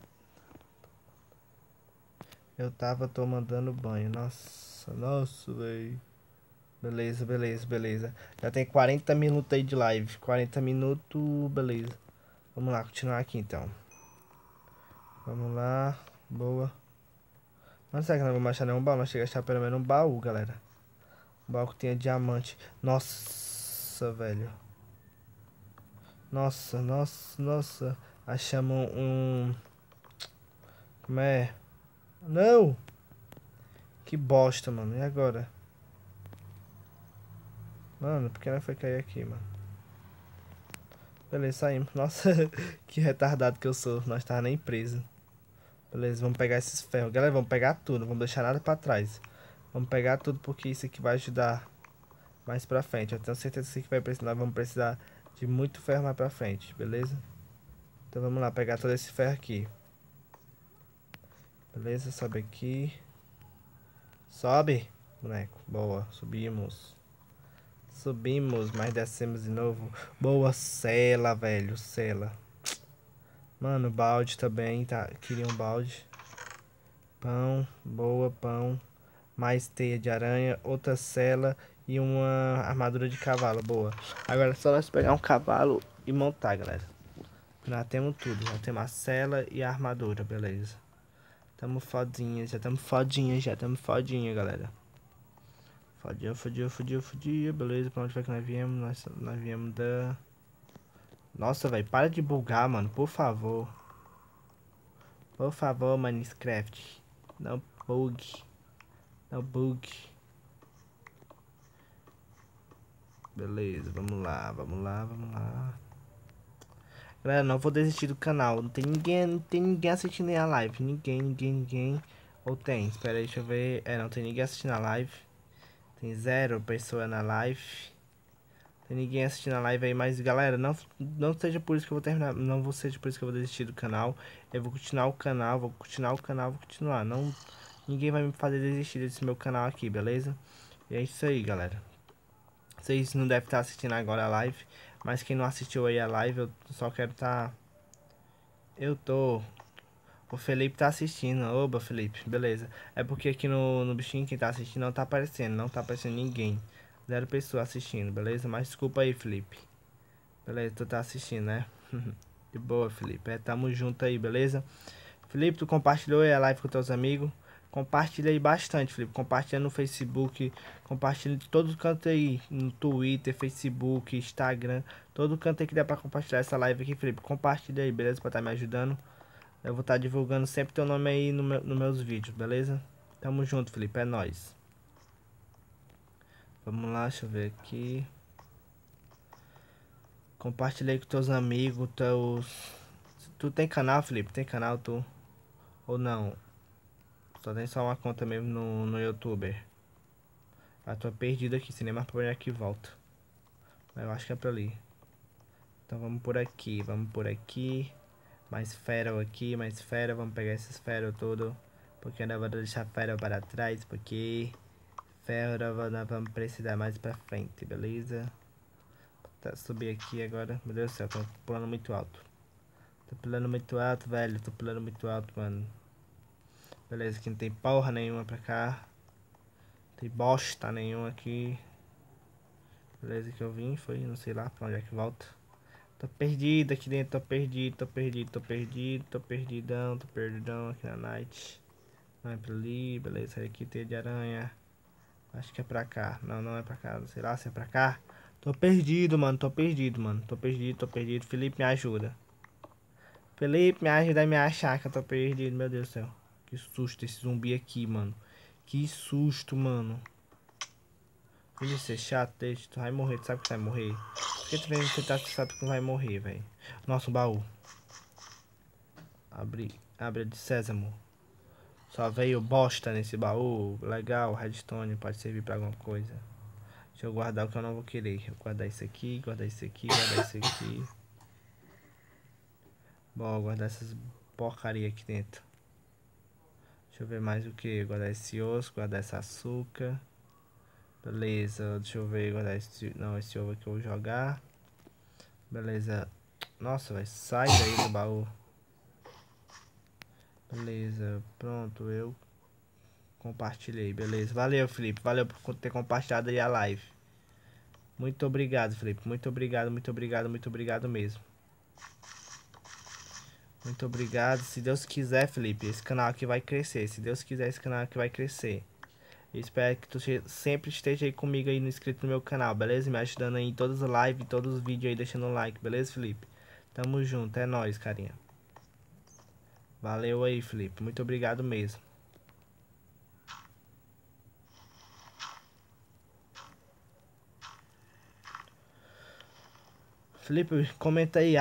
Eu tava tomando banho. Nossa, velho. Beleza. Já tem 40 minutos aí de live. 40 minutos, beleza. Vamos lá, continuar aqui então. Vamos lá. Boa. Não será que não vamos achar nenhum baú? Nós chegamos a achar pelo menos um baú, galera. Um baú que tenha diamante. Nossa, velho. Nossa. Achamos um... Como é? Não! Que bosta, mano. E agora? Mano, por que não foi cair aqui, mano? Beleza, saímos. Nossa, que retardado que eu sou. Nós tava nem preso. Beleza, vamos pegar esses ferros. Galera, vamos pegar tudo. Não vamos deixar nada pra trás. Vamos pegar tudo porque isso aqui vai ajudar mais pra frente. Eu tenho certeza que isso aqui vai precisar. Nós vamos precisar de muito ferro mais pra frente, beleza? Então vamos lá, pegar todo esse ferro aqui. Beleza, sobe aqui. Sobe, boneco. Boa, subimos. Subimos, mas descemos de novo. Boa, cela, velho, cela. Mano, balde também, tá? Queria um balde. Pão, boa, pão. Mais teia de aranha, outra cela e uma armadura de cavalo, boa. Agora é só nós pegar um cavalo e montar, galera. Já temos tudo, já temos a cela e a armadura, beleza. Tamo fodinha, já tamo fodinha, galera. Fodia, beleza. Pra onde foi que nós viemos? Nós viemos da... Nossa, velho, para de bugar, mano, por favor. Por favor, Minecraft. Não bug. Não bug. Beleza, vamos lá. Galera, não vou desistir do canal. Não tem ninguém assistindo aí a live. Ninguém. Ou tem? Espera aí, deixa eu ver. Não tem ninguém assistindo a live. Tem 0 pessoa na live. Tem ninguém assistindo a live aí, mas galera, não seja por isso que eu vou terminar. Não seja por isso que eu vou desistir do canal. Eu vou continuar o canal, vou continuar. Não, ninguém vai me fazer desistir desse meu canal aqui, beleza? E é isso aí, galera. Vocês não devem estar assistindo agora a live, mas quem não assistiu aí a live, eu só quero estar... Eu tô... O Felipe tá assistindo. Oba, Felipe, beleza. É porque aqui no bichinho quem tá assistindo não tá aparecendo. Não tá aparecendo ninguém. 0 pessoa assistindo, beleza? Mas desculpa aí, Felipe. Beleza, tu tá assistindo, né? De boa, Felipe. Tamo junto aí, beleza? Felipe, tu compartilhou aí a live com teus amigos? Compartilha aí bastante, Felipe. Compartilha no Facebook. Compartilha em todo canto aí. No Twitter, Facebook, Instagram. Todo canto aí que dá pra compartilhar essa live aqui, Felipe. Compartilha aí, beleza? Pra estar me ajudando. Eu vou estar divulgando sempre teu nome aí nos meus vídeos, beleza? Tamo junto, Felipe. É nóis. Vamos lá, deixa eu ver aqui. Compartilha aí com teus amigos, Tu tem canal, Felipe? Tem canal, tu? Ou não? Só tem só uma conta mesmo no YouTuber. Ah, tô perdido aqui, sem nem mais pra onde é que volta. Mas eu acho que é pra ali. Então vamos por aqui. Mais ferro aqui, mais ferro. Vamos pegar esses ferros tudo. Porque ainda vou deixar ferro para trás, porque ferro nós vamos precisar mais pra frente, beleza? Tá, subir aqui agora. Meu Deus do céu, tô pulando muito alto. Tô pulando muito alto, velho. Tô pulando muito alto, mano. Beleza, aqui não tem porra nenhuma pra cá. Não tem bosta nenhuma aqui. Beleza, que eu vim, foi, não sei lá pra onde é que volta. Tô perdido aqui dentro, tô perdidão aqui na night. Não é pra ali, beleza, aqui tem de aranha. Acho que é pra cá, não é pra cá, não sei lá se é pra cá. Tô perdido, mano, tô perdido. Felipe, me ajuda. Felipe, me ajuda a me achar que eu tô perdido, meu Deus do céu. Que susto esse zumbi aqui, mano. Que susto, mano. Filho, ser chato, deixa, tu vai morrer, tu sabe que tu vai morrer. Por que tu vem tentar, tu sabe que tu vai morrer, velho. Nossa, um baú. Abre de sésamo. Só veio bosta nesse baú. Legal, redstone, pode servir pra alguma coisa. Deixa eu guardar o que eu não vou querer. Eu guardar isso aqui, guardar isso aqui, guardar isso aqui. Bom, guardar essas porcaria aqui dentro. Deixa eu ver mais o que. Guardar esse osso, guardar esse açúcar. Beleza, deixa eu ver, guardar esse... Não, esse ovo aqui eu vou jogar. Beleza. Nossa, vai, sai daí do baú. Beleza, pronto, eu compartilhei, beleza. Valeu, Felipe, valeu por ter compartilhado aí a live. Muito obrigado, Felipe, muito obrigado, muito obrigado, muito obrigado mesmo. Muito obrigado, se Deus quiser, Felipe, esse canal aqui vai crescer. Se Deus quiser, esse canal aqui vai crescer. Eu espero que tu sempre esteja aí comigo aí no inscrito no meu canal, beleza? Me ajudando aí em todas as lives, todos os vídeos aí, deixando um like, beleza, Felipe? Tamo junto, é nóis, carinha. Valeu aí, Felipe, muito obrigado mesmo. Felipe, comenta aí,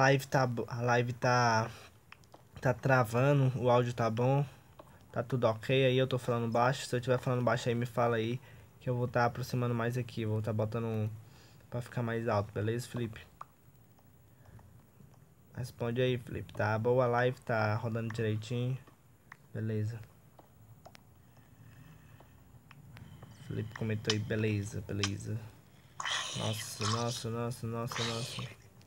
a live tá travando, o áudio tá bom, tá tudo ok aí, eu tô falando baixo. Se eu estiver falando baixo aí, me fala aí, que eu vou estar aproximando mais aqui, vou estar botando pra ficar mais alto, beleza, Felipe? Responde aí, Felipe, tá boa a live, tá rodando direitinho, beleza. Felipe comentou aí, beleza, beleza. Nossa, nossa, nossa, nossa, nossa.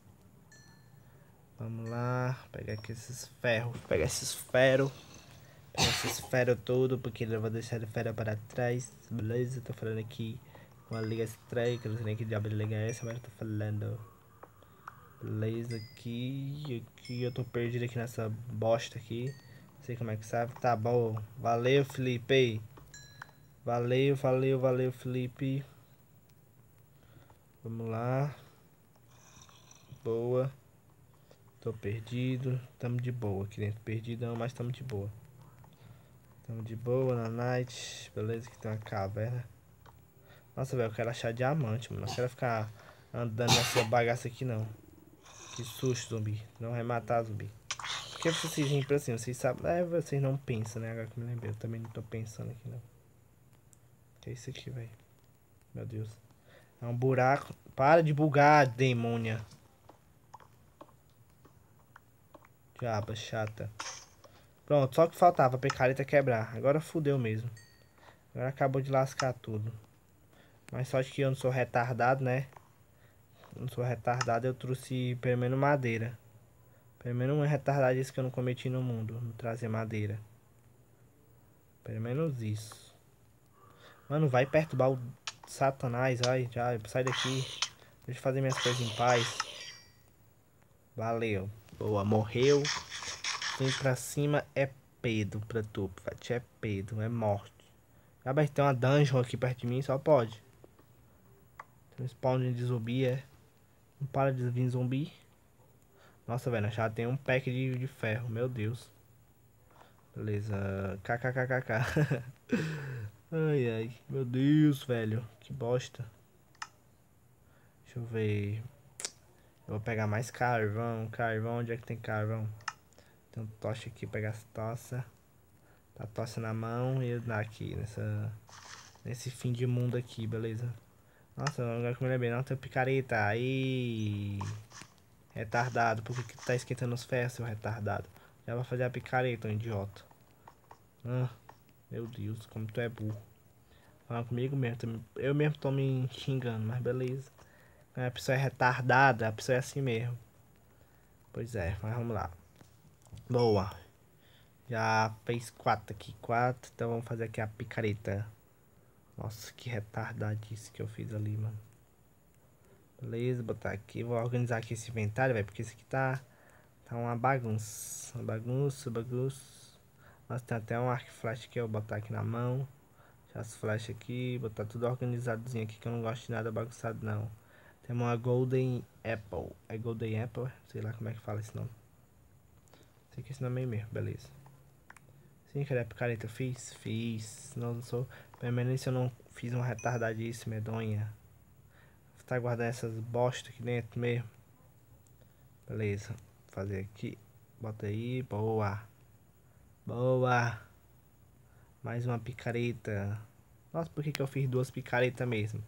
Vamos lá, pegar aqui esses ferros, pegar esses ferros. Pegar esses ferros tudo, porque eu vou deixar o ferro para trás. Beleza, tô falando aqui com a liga estranha, que eu não sei nem que diabo de liga é essa, mas eu tô falando. Beleza, aqui eu tô perdido aqui nessa bosta aqui. Não sei como é que sabe. Tá bom, valeu, Felipe. Valeu, valeu, valeu, Felipe. Vamos lá. Boa. Tô perdido. Tamo de boa aqui dentro. Perdidão, mas tamo de boa. Tamo de boa na night. Beleza, que tem uma caverna. Nossa, velho, eu quero achar diamante, mano. Não quero ficar andando nessa bagaça aqui, não. Que susto, zumbi. Não vai matar, zumbi. Por que vocês riem pra cima? Vocês sabem... É, vocês não pensam, né? Agora que me lembrei. Eu também não tô pensando aqui, não. Que é isso aqui, velho? Meu Deus. É um buraco. Para de bugar, demônia. Diaba chata. Pronto, só que faltava a picareta quebrar. Agora fudeu mesmo. Agora acabou de lascar tudo. Mas só que eu não sou retardado, né? Não sou retardado, eu trouxe pelo menos madeira. Pelo menos uma retardadice que eu não cometi no mundo. Não trazer madeira. Pelo menos isso. Mano, vai perturbar o Satanás. Ai, já, sai daqui. Deixa eu fazer minhas coisas em paz. Valeu. Boa, morreu. Vem pra cima é pedo pra tu, Pivete. É pedo, é morte. Já vai ter uma dungeon aqui perto de mim, só pode. Tem um spawn de zumbi, é. Não para de vir zumbi. Nossa, velho, já tem um pack de ferro, meu Deus. Beleza, kkkk. Ai, ai, meu Deus, velho, que bosta. Deixa eu ver. Eu vou pegar mais carvão. Carvão, onde é que tem carvão? Tem um tocha aqui, pegar essa tocha. Tá a tocha na mão e aqui, nesse fim de mundo aqui, beleza? Nossa, agora que eu me lembrei, não tem picareta. Aí, retardado, por que tá esquentando os ferros, seu retardado? Já vai fazer a picareta, um idiota. Ah, meu Deus, como tu é burro. Fala comigo mesmo, eu mesmo tô me xingando, mas beleza. A pessoa é retardada, a pessoa é assim mesmo. Pois é, mas vamos lá. Boa. Já fez 4 aqui, 4. Então vamos fazer aqui a picareta. Nossa, que retardadice que eu fiz ali, mano. Beleza, botar aqui. Vou organizar aqui esse inventário, velho. Porque esse aqui tá uma bagunça. Uma bagunça, bagunça. Nossa, tem até um arco flash que eu vou botar aqui na mão. Já as flash aqui. Botar tudo organizadozinho aqui. Que eu não gosto de nada bagunçado, não. Temos uma Golden Apple. É Golden Apple? Sei lá como é que fala esse nome. Sei que esse nome é mesmo, beleza. Sim, cadê a picareta? Fiz. Não, não sou. Pelo menos se eu não fiz um retardadice, medonha. Vou tá guardando essas bosta aqui dentro mesmo. Beleza. Vou fazer aqui. Bota aí. Boa. Boa. Mais uma picareta. Nossa, por que que eu fiz duas picaretas mesmo?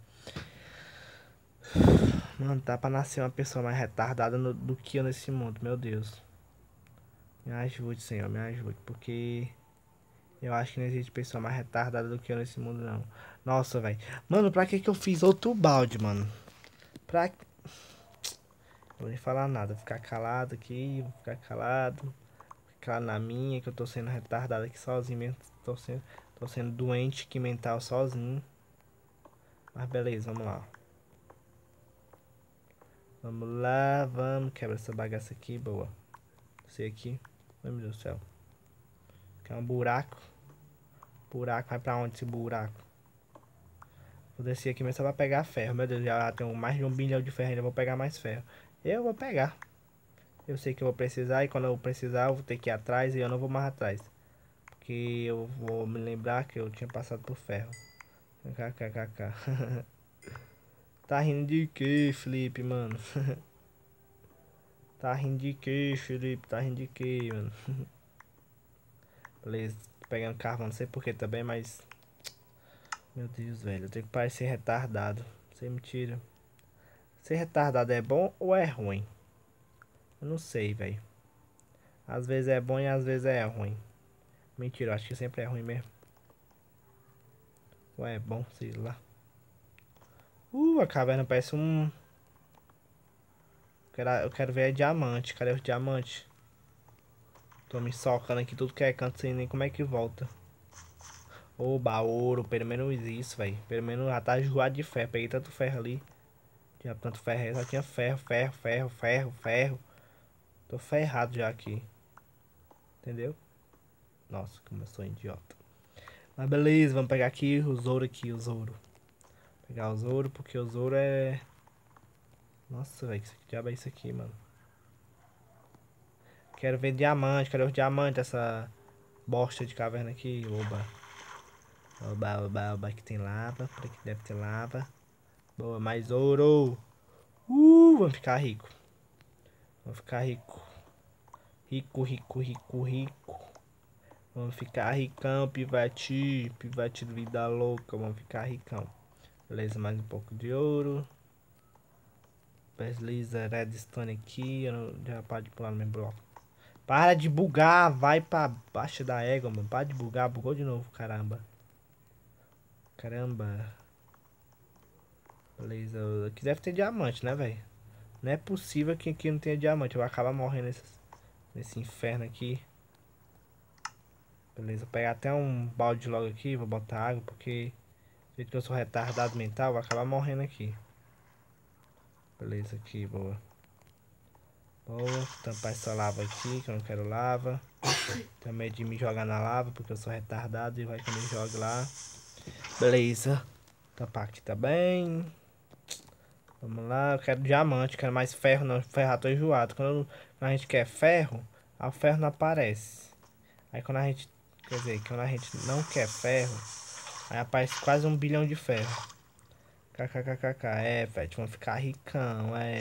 Mano, tá pra nascer uma pessoa mais retardada do que eu nesse mundo, meu Deus. Me ajude, Senhor, me ajude. Porque eu acho que não existe pessoa mais retardada do que eu nesse mundo, não. Nossa, velho. Mano, pra que que eu fiz outro balde, mano? Pra... Não vou nem falar nada. Vou ficar calado aqui, vou ficar calado. Ficar na minha, que eu tô sendo retardado aqui sozinho mesmo. Tô sendo doente que mental sozinho. Mas beleza, vamos lá. Vamos lá, vamos. Quebra essa bagaça aqui, boa. Esse aqui. Ai, meu Deus do céu. Aqui é um buraco. Buraco, vai pra onde esse buraco? Vou descer aqui mesmo só pra pegar ferro. Meu Deus, já tenho mais de 1 bilhão de ferro, ainda vou pegar mais ferro. Eu vou pegar. Eu sei que eu vou precisar e quando eu precisar eu vou ter que ir atrás e eu não vou mais atrás. Porque eu vou me lembrar que eu tinha passado por ferro. KKKK. Tá rindo de que, Felipe, mano? Tá rindo de que, Felipe? Tá rindo de que, mano? Beleza, tô pegando carvão, não sei porquê também, mas... Meu Deus, velho, eu tenho que parecer retardado. Sem mentira. Ser retardado é bom ou é ruim? Eu não sei, velho. Às vezes é bom e às vezes é ruim. Mentira, eu acho que sempre é ruim mesmo. Ou é bom, sei lá. A caverna parece um... Eu quero ver diamante. Cadê os diamantes? Tô me socando aqui tudo que é canto sem nem como é que volta. Oba, ouro. Pelo menos isso, velho. Pelo menos já tá enjoado de ferro. Peguei tanto ferro ali. Tinha tanto ferro. Só tinha ferro, ferro, ferro, ferro, ferro. Tô ferrado já aqui. Entendeu? Nossa, como eu sou idiota. Mas beleza, vamos pegar aqui os ouro aqui, os ouro. Pegar os ouro, porque os ouro é... Nossa, velho, que diabo é isso aqui, mano? Quero ver diamante, cadê os diamantes, essa bosta de caverna aqui, oba. Oba, oba, oba, aqui tem lava, por aqui deve ter lava. Boa, mais ouro. Vamos ficar rico. Vamos ficar rico. Rico, rico, rico, rico. Vamos ficar ricão, pivete. Pivete de vida louca, vamos ficar ricão. Beleza, mais um pouco de ouro. Desliza redstone aqui, eu não, já pode pular no meu bloco. Para de bugar, vai pra baixo da égua, mano. Para de bugar, bugou de novo, caramba. Caramba. Beleza, aqui deve ter diamante, né, velho? Não é possível que aqui não tenha diamante. Eu vou acabar morrendo nesse inferno aqui. Beleza, vou pegar até um balde logo aqui, vou botar água, porque do jeito que eu sou retardado mental, vou acabar morrendo aqui. Beleza, aqui, boa. Boa, tampar essa lava aqui, que eu não quero lava. Tenho medo de me jogar na lava, porque eu sou retardado e vai que eu me jogue lá. Beleza. Tampar aqui também. Vamos lá, eu quero diamante, quero mais ferro não. Ferro já tô enjoado. Quando a gente quer ferro, aí o ferro não aparece. Aí quando a gente... Quer dizer, quando a gente não quer ferro, aí aparece quase 1 bilhão de ferro. KKKKK, é, velho, vamos ficar ricão, é.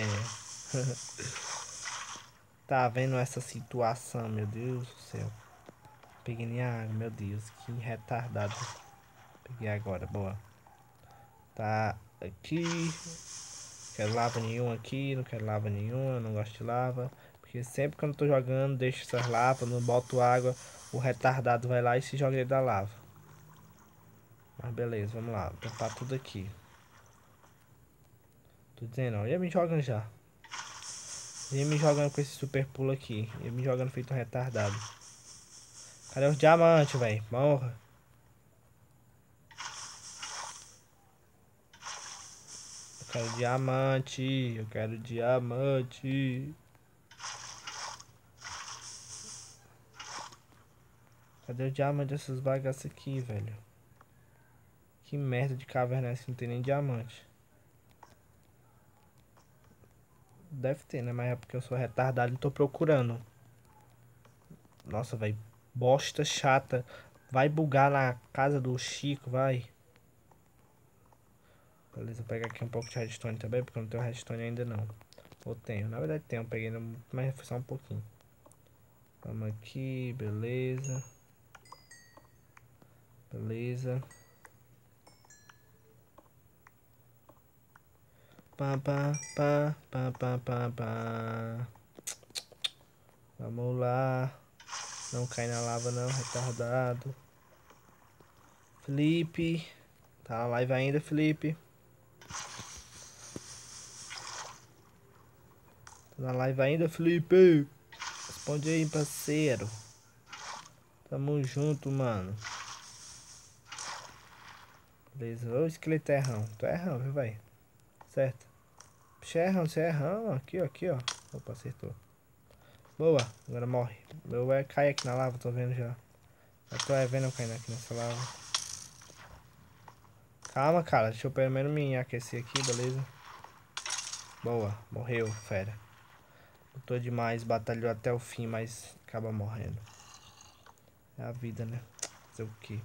Tá vendo essa situação, meu Deus do céu. Peguei nem a água, meu Deus, que retardado. Peguei agora, boa. Tá aqui. Quero lava nenhuma aqui, não quero lava nenhuma, não gosto de lava. Porque sempre que eu tô jogando, deixo essas lavas, não boto água, o retardado vai lá e se joga dentro da lava. Mas beleza, vamos lá, vou tampar tudo aqui. Tô dizendo, ó, ia me jogando já. Ia me jogando com esse super pulo aqui. Ia me jogando feito um retardado. Cadê os diamantes, velho? Morra. Eu quero diamante. Eu quero diamante. Cadê o diamante dessas bagaças aqui, velho? Que merda de caverna é essa? Não tem nem diamante. Deve ter, né? Mas é porque eu sou retardado e não tô procurando. Nossa, velho. Bosta chata. Vai bugar na casa do Chico, vai. Beleza, vou pegar aqui um pouco de redstone também, porque eu não tenho redstone ainda não. Ou tenho, na verdade tenho, peguei, mas foi só um pouquinho. Vamos aqui, beleza. Beleza. Pá, pá, pá, pá, pá, pá, pá. Vamos lá. Não cai na lava não, retardado. Felipe. Tá na live ainda, Felipe? Tá na live ainda, Felipe? Responde aí, parceiro. Tamo junto, mano. Beleza. Ô, esqueleto errão. Tu é errão, viu, velho? Certo. Puxa, você é errão. Aqui, ó, aqui, ó. Opa, acertou. Boa. Agora morre. Meu cai aqui na lava, tô vendo já. Já tô vendo eu caindo aqui nessa lava. Calma, cara. Deixa eu pelo menos me aquecer aqui, beleza? Boa. Morreu, fera. Lutou demais, batalhou até o fim, mas acaba morrendo. É a vida, né? Fazer o quê?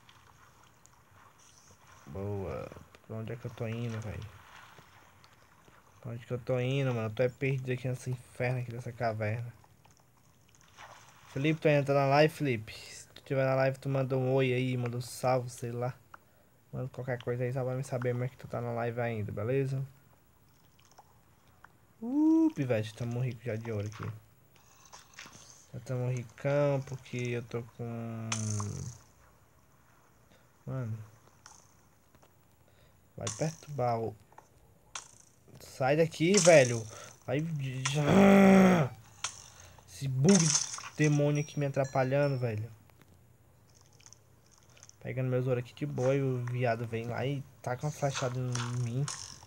Boa. Pra onde é que eu tô indo, velho? Pra onde que eu tô indo, mano? Eu tô perdido aqui nesse inferno aqui dessa caverna. Felipe, tu ainda tá na live, Felipe? Se tu tiver na live, tu manda um oi aí, manda um salve, sei lá. Manda qualquer coisa aí, só pra me saber como é que tu tá na live ainda, beleza? Pivete, tamo rico já de ouro aqui. Já tamo ricão, porque eu tô com... Mano. Vai perturbar o... Sai daqui, velho. Vai... Esse bug demônio aqui me atrapalhando, velho. Pegando meus ouro aqui de boa e o viado vem lá e taca uma flechada em mim.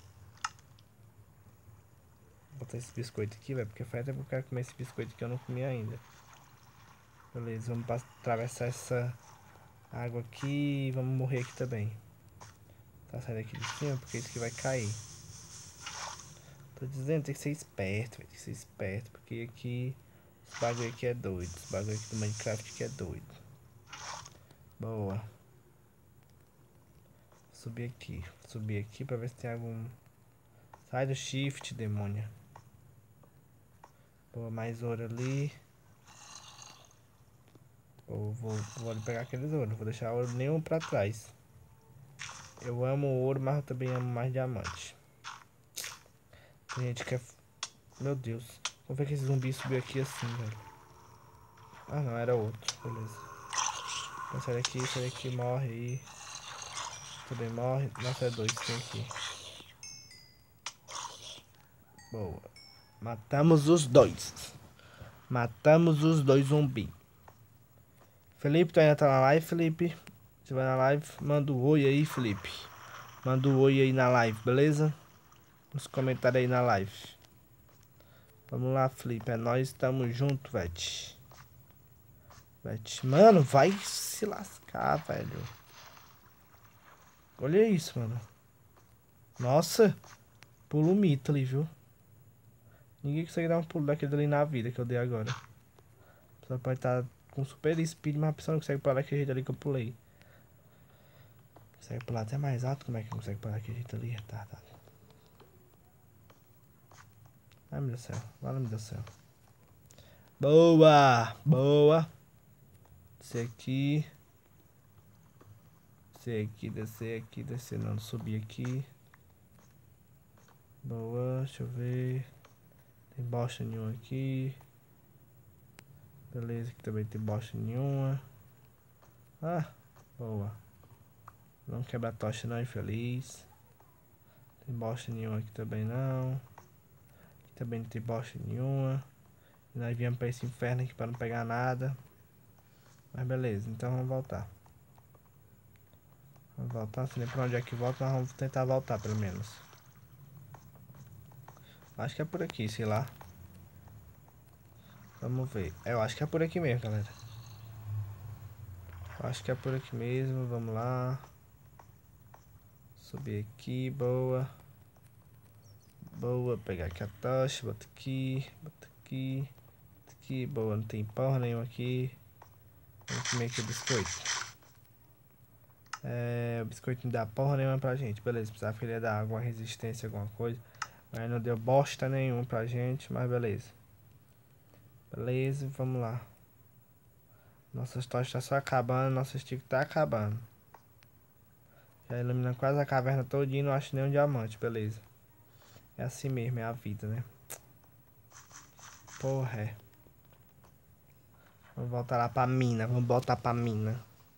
Vou botar esse biscoito aqui, velho, porque faz tempo que eu quero comer esse biscoito que eu não comi ainda. Beleza, vamos atravessar essa água aqui e vamos morrer aqui também. Tá saindo aqui de cima porque isso aqui vai cair. Tô dizendo, tem que ser esperto, véio, tem que ser esperto, porque aqui, esse bagulho aqui é doido, esse bagulho aqui do Minecraft aqui é doido. Boa. Subir aqui pra ver se tem algum... Sai do shift, demônio. Boa, mais ouro ali. Vou pegar aqueles ouro, não vou deixar ouro nenhum pra trás. Eu amo ouro, mas eu também amo mais diamante. Tem gente que é... Meu Deus. Vamos ver que esse zumbi subiu aqui assim, velho. Ah, não, era outro. Beleza. Então sai daqui, morre aí. Também morre. Nossa, é dois que tem aqui. Boa. Matamos os dois. Matamos os dois zumbis. Felipe, tu ainda tá na live, Felipe? Se vai na live, manda um oi aí, Felipe. Manda um oi aí na live, beleza? Nos comentários aí na live. Vamos lá, Felipe. É nóis, tamo junto, vete. Mano, vai se lascar, velho. Olha isso, mano. Nossa. Pulo mito ali, viu? Ninguém consegue dar um pulo daquele ali na vida que eu dei agora. A pessoa pode estar com super speed, mas a pessoa não consegue pular daquele jeito ali que eu pulei. Consegue pular até mais alto? Como é que consegue pular daquele jeito ali? Tá. Ai, meu Deus do céu. Ai, meu Deus do céu. Boa! Boa! Descer aqui. Descer aqui. Descer não, subir aqui. Boa, deixa eu ver. Tem bosta nenhuma aqui. Beleza, aqui também tem bosta nenhuma. Ah, boa. Não quebra a tocha não, infeliz. Tem bosta nenhuma aqui também não. Aqui também não tem bosta nenhuma. E nós viemos pra esse inferno aqui pra não pegar nada. Mas beleza, então vamos voltar. Vamos voltar, se nem pra onde é que volta, nós vamos tentar voltar pelo menos. Acho que é por aqui, sei lá. Vamos ver. Eu acho que é por aqui mesmo, galera. Eu acho que é por aqui mesmo, vamos lá. Subir aqui, boa. Boa, pegar aqui a tocha, bota aqui, boa, não tem porra nenhuma aqui. Vamos comer aqui o biscoito. O biscoito não dá porra nenhuma pra gente. Beleza, precisava que ele ia dar alguma resistência, alguma coisa. Mas não deu bosta nenhuma pra gente, mas beleza. Beleza, vamos lá. Nossas tochas tá só acabando, nosso stick tá acabando. Já ilumina quase a caverna todinha, não acho nenhum diamante, beleza. É assim mesmo, é a vida, né? Porra, é. Vamos voltar lá pra mina, vamos voltar pra mina.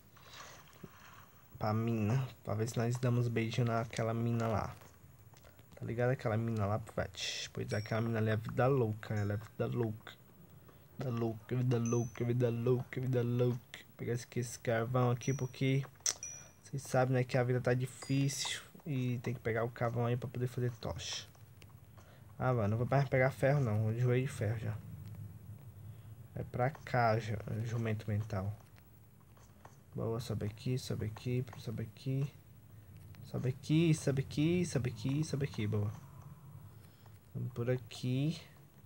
Pra ver se nós damos beijo naquela mina lá. Tá ligado? Aquela mina lá, pivete. Pois é, aquela mina ali é vida louca, ela é vida louca. Vida louca, vida louca, vida louca, vida louca. Vou pegar esse carvão aqui porque vocês sabem, né, que a vida tá difícil. E tem que pegar o carvão aí pra poder fazer tocha. Ah, mano, não vou mais pegar ferro não, eu enjoei de ferro já. É pra cá, jumento mental. Boa, sobe aqui, sobe aqui, sobe aqui. Sobe aqui, sobe aqui, sobe aqui, sobe aqui, boa. Vamos por aqui.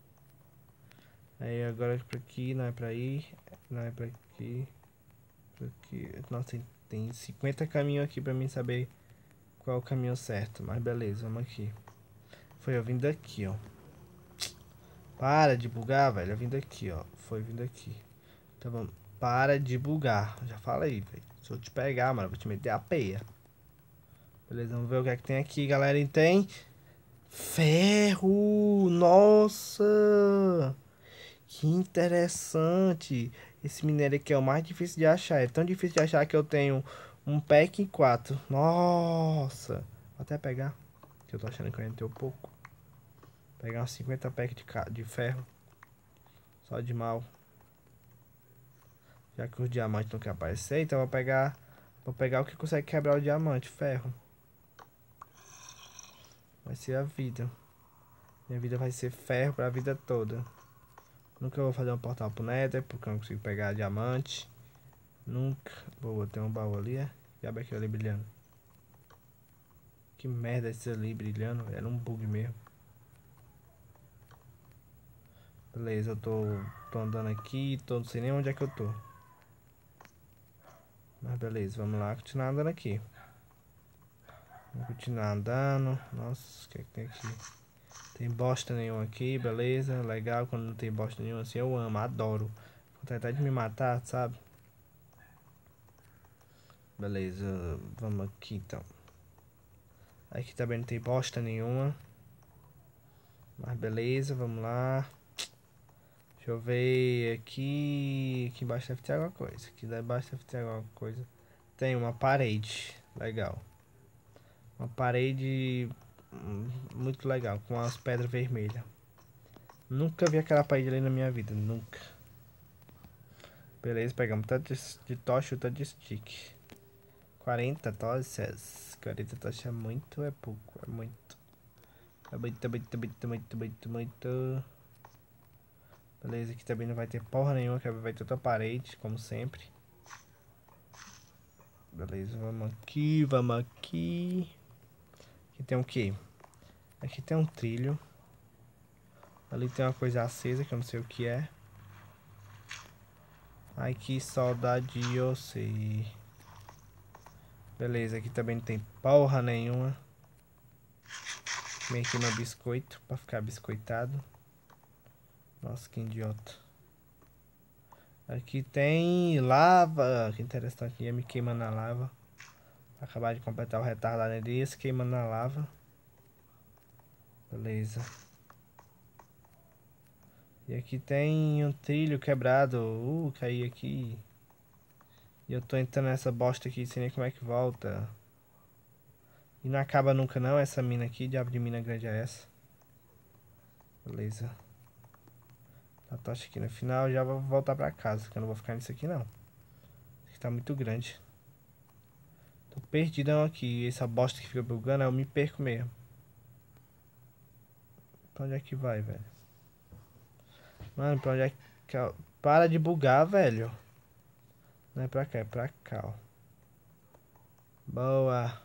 Aí agora pra aqui, não é pra ir. Não é pra aqui. Pra aqui. Nossa, tem 50 caminhos aqui pra mim saber qual é o caminho certo. Mas beleza, vamos aqui. Foi eu vindo daqui, ó. Para de bugar, velho. Eu vim daqui, ó. Foi vindo aqui. Então vamos. Para de bugar. Já fala aí, velho. Se eu te pegar, mano, eu vou te meter a peia. Beleza, vamos ver o que é que tem aqui, galera. E tem ferro. Nossa, que interessante. Esse minério aqui é o mais difícil de achar. É tão difícil de achar que eu tenho um pack em 4. Nossa. Vou até pegar, que eu tô achando que eu ainda tenho pouco. Pegar uns 50 packs de ferro. Só de mal. Já que os diamantes não querem aparecer, então vou pegar o que consegue quebrar o diamante, ferro. Vai ser a vida. Minha vida vai ser ferro pra vida toda. Nunca vou fazer um portal pro Nether, porque eu não consigo pegar diamante. Nunca. Boa, tem um baú ali, é? Já aquele ali brilhando. Que merda esse ali brilhando, era um bug mesmo. Beleza, eu tô andando aqui, não sei nem onde é que eu tô. Mas beleza, vamos lá, continuar andando aqui. Vamos continuar andando. Nossa, o que é que tem aqui? Tem bosta nenhuma aqui, beleza. Legal, quando não tem bosta nenhuma assim, eu amo, adoro. Vou tentar de me matar, sabe? Beleza, vamos aqui então. Aqui também não tem bosta nenhuma. Mas beleza, vamos lá. Deixa eu ver aqui. Aqui embaixo deve ter alguma coisa. Aqui embaixo deve ter alguma coisa. Tem uma parede. Legal. Uma parede muito legal, com as pedras vermelhas. Nunca vi aquela parede ali na minha vida, nunca. Beleza, pegamos tanto de tocha e tanto de stick. 40 tochas. 40 tochas é muito, é pouco, é muito. É muito, muito, muito, muito, muito, muito. Beleza, aqui também não vai ter porra nenhuma, que vai ter outra parede, como sempre. Beleza, vamos aqui, vamos aqui. Aqui tem o que? Aqui tem um trilho. Ali tem uma coisa acesa que eu não sei o que é. Ai, que saudade eu sei. Beleza, aqui também não tem porra nenhuma. Vem aqui meu biscoito pra ficar biscoitado. Nossa, que idiota. Aqui tem lava. Que interessante, ia me queimando na lava. Acabar de completar o retardado ali, se queimando na lava. Beleza. E aqui tem um trilho quebrado. Caí aqui. E eu tô entrando nessa bosta aqui sem nem como é que volta. E não acaba nunca não essa mina aqui. Diabo de mina grande é essa? Beleza. A tocha aqui no final, já vou voltar pra casa, que eu não vou ficar nisso aqui não. Isso aqui tá muito grande. Tô perdidão aqui. Essa bosta que fica bugando, eu me perco mesmo. Pra onde é que vai, velho? Mano, pra onde é que... Para de bugar, velho. Não é pra cá, é pra cá, ó. Boa.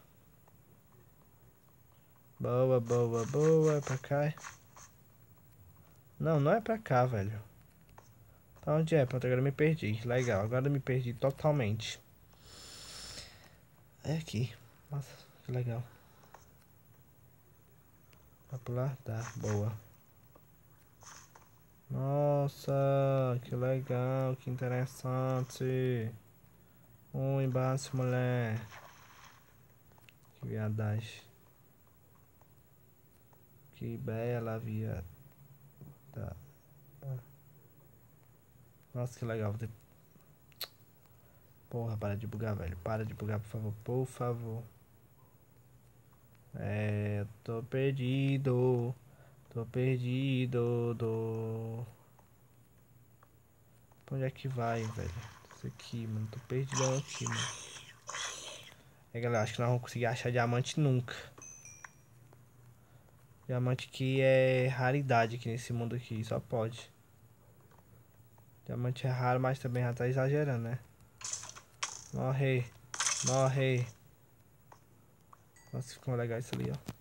Boa, boa, boa. É pra cá, é? Não, não é pra cá, velho. Pra onde é? Pronto, agora eu me perdi. Legal, agora eu me perdi totalmente. É aqui. Nossa, que legal. Vai pular? Tá, boa. Nossa, que legal, que interessante. Embaixo, mulher. Que viadagem. Que bela viada. Nossa, que legal. Porra, para de bugar, velho. Para de bugar, por favor. Por favor. Eu tô perdido. Tô perdido. Pra onde é que vai, velho? Isso aqui, mano. Tô perdidão aqui, mano. Galera, acho que nós vamos conseguir achar diamante nunca. Diamante aqui é raridade aqui nesse mundo aqui. Só pode. Diamante é raro, mas também já tá exagerando, né? Morre. Morre. Nossa, ficou legal isso ali, ó.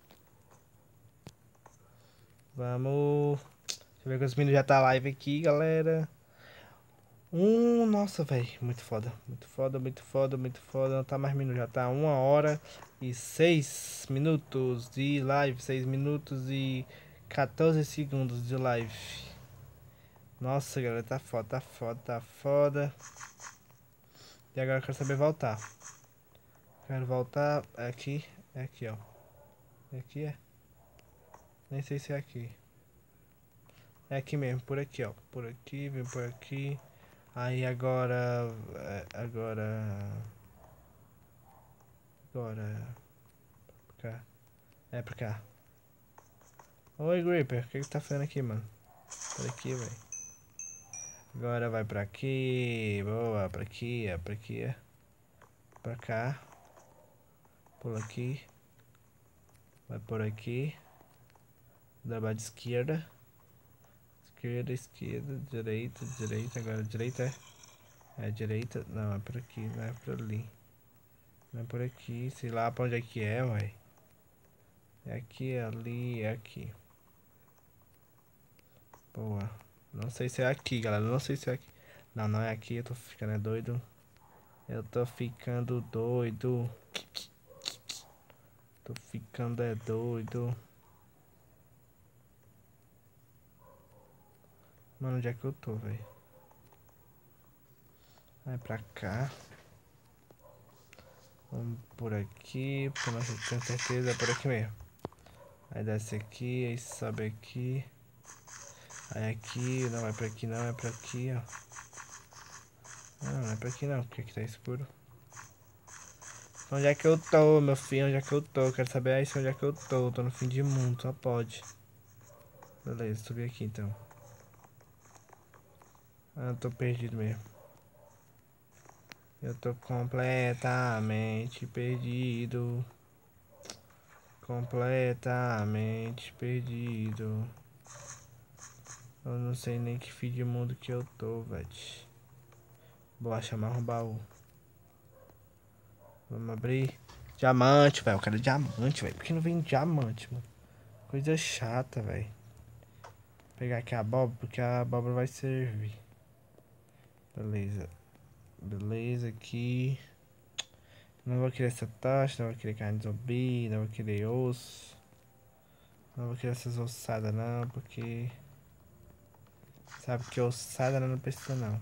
Vamos. Deixa eu ver quantos minutos já tá live aqui, galera. Nossa, velho. Muito foda. Muito foda, muito foda, muito foda. Não tá mais minutos. Já tá 1 hora e 6 minutos de live. 6 minutos e 14 segundos de live. Nossa, galera. Tá foda, tá foda, tá foda. E agora eu quero saber voltar. Quero voltar. É aqui. É aqui, ó. É aqui, é? Nem sei se é aqui. É aqui mesmo, por aqui, ó. Por aqui, vem por aqui. Aí agora. Agora. Pra cá. É pra cá. Oi, Gripper. O que tá fazendo aqui, mano? Por aqui, velho. Agora vai pra aqui. Boa, pra aqui, é pra aqui, é. Pra cá. Pula aqui. Vai por aqui. Da lado esquerda. Esquerda, esquerda, direita, direita. Agora direita é. É direita. Não, é por aqui, não é por ali. Não é por aqui. Sei lá pra onde é que é, ué. É aqui, é ali, é aqui. Boa. Não sei se é aqui, galera. Não sei se é aqui. Não, não é aqui. Eu tô ficando doido. Eu tô ficando doido. Tô ficando doido. Mano, onde é que eu tô, velho? Vai pra cá. Vamos por aqui. Porque nós temos certeza. É por aqui mesmo. Aí desce aqui. Aí sobe aqui. Aí aqui. Não é pra aqui, não. É pra aqui, ó. Não, não é pra aqui, não. Porque aqui tá escuro. Onde é que eu tô, meu filho? Onde é que eu tô? Quero saber aí onde é que eu tô. Tô no fim de mundo, só pode. Beleza, subi aqui então. Eu tô perdido mesmo. Eu tô completamente perdido. Completamente perdido. Eu não sei nem que fim de mundo que eu tô, velho. Vou achar mais um baú. Vamos abrir. Diamante, velho. Eu quero diamante, velho. Por que não vem diamante, mano? Coisa chata, velho. Pegar aqui a abóbora, porque a abóbora vai servir. Beleza. Beleza, aqui. Não vou querer essa taxa, não vou querer carne de zumbi, não vou querer osso. Não vou querer essas ossadas não, porque... Sabe que ossada não precisa não.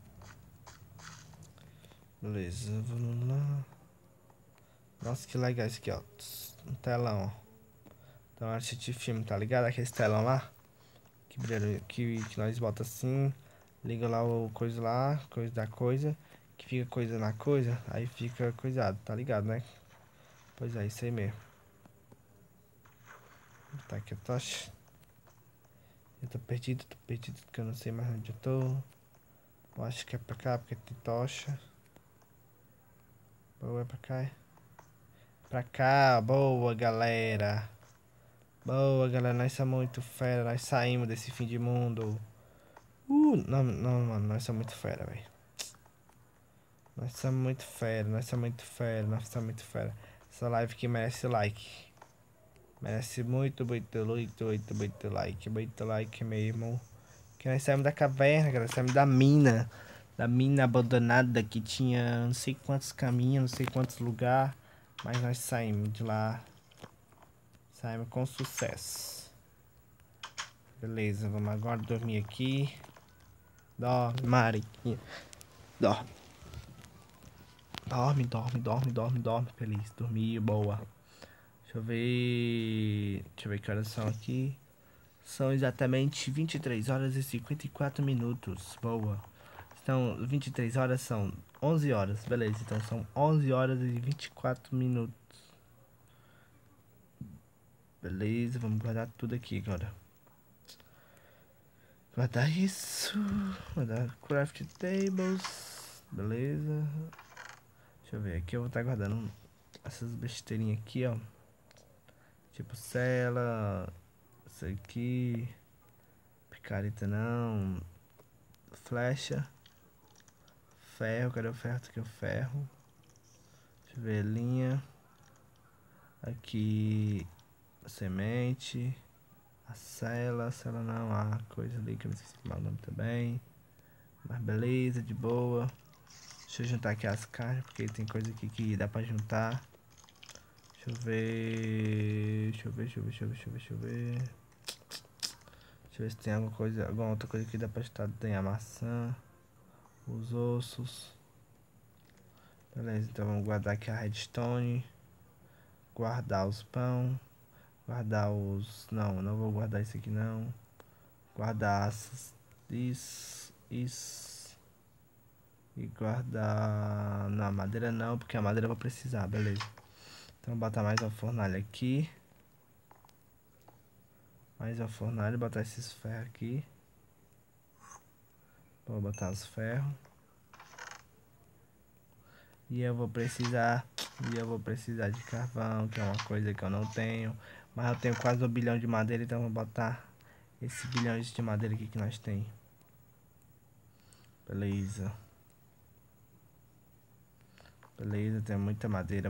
Beleza, vamos lá. Nossa, que legal isso aqui, ó. Um telão, ó. Então, assistir filme, tá ligado? Aquele telão lá. Que brilha, que nós bota assim. Liga lá o coisa lá, coisa da coisa. Que fica coisa na coisa, aí fica coisado, tá ligado, né? Pois é, isso aí mesmo. Tá aqui a tocha. Eu tô perdido, porque eu não sei mais onde eu tô. Eu acho que é pra cá, porque tem tocha. Boa, é pra cá, é? Pra cá, boa, galera. Boa, galera, nós somos muito fera, nós saímos desse fim de mundo. Não, não, mano, nós somos muito fera, velho. Nós somos muito fera, nós somos muito fera, nós somos muito fera. Essa live aqui merece like. Merece muito, muito, muito, muito, muito like mesmo. Que nós saímos da caverna, galera, saímos da mina. Da mina abandonada que tinha não sei quantos caminhos, não sei quantos lugares. Mas nós saímos de lá. Saímos com sucesso. Beleza, vamos agora dormir aqui. Dorme, Mariquinha. Dorme. Dorme. Feliz. Dormir, boa. Deixa eu ver que horas são aqui. São exatamente 23 horas e 54 minutos. Boa. Então, 23 horas são 11 horas. Beleza, então são 11 horas e 24 minutos. Beleza, vamos guardar tudo aqui agora. Guardar isso. Guardar craft tables. Beleza. Deixa eu ver, aqui eu vou estar guardando essas besteirinhas aqui, ó. Tipo cela. Isso aqui. Picareta não. Flecha. Ferro, cadê o ferro? Aqui é o ferro. Deixa eu ver, linha. Aqui semente. A cela não, a coisa ali que eu não esqueci o nome também. Mas beleza, de boa. Deixa eu juntar aqui as carnes, porque tem coisa aqui que dá pra juntar. Deixa eu ver. Deixa eu ver se tem alguma outra coisa que dá pra juntar. Tem a maçã. Os ossos. Beleza, então vamos guardar aqui a redstone. Guardar os pão. Guardar os... Não vou guardar isso aqui não. Guardar isso. E guardar... Não, madeira não, porque a madeira eu vou precisar, beleza. Então vou botar mais uma fornalha aqui. Mais uma fornalha, botar esses ferros aqui. Vou botar os ferros. E eu vou precisar de carvão, que é uma coisa que eu não tenho. Mas eu tenho quase 1 bilhão de madeira, então vou botar esse bilhão de madeira aqui que nós tem. Beleza. Beleza, tem muita madeira.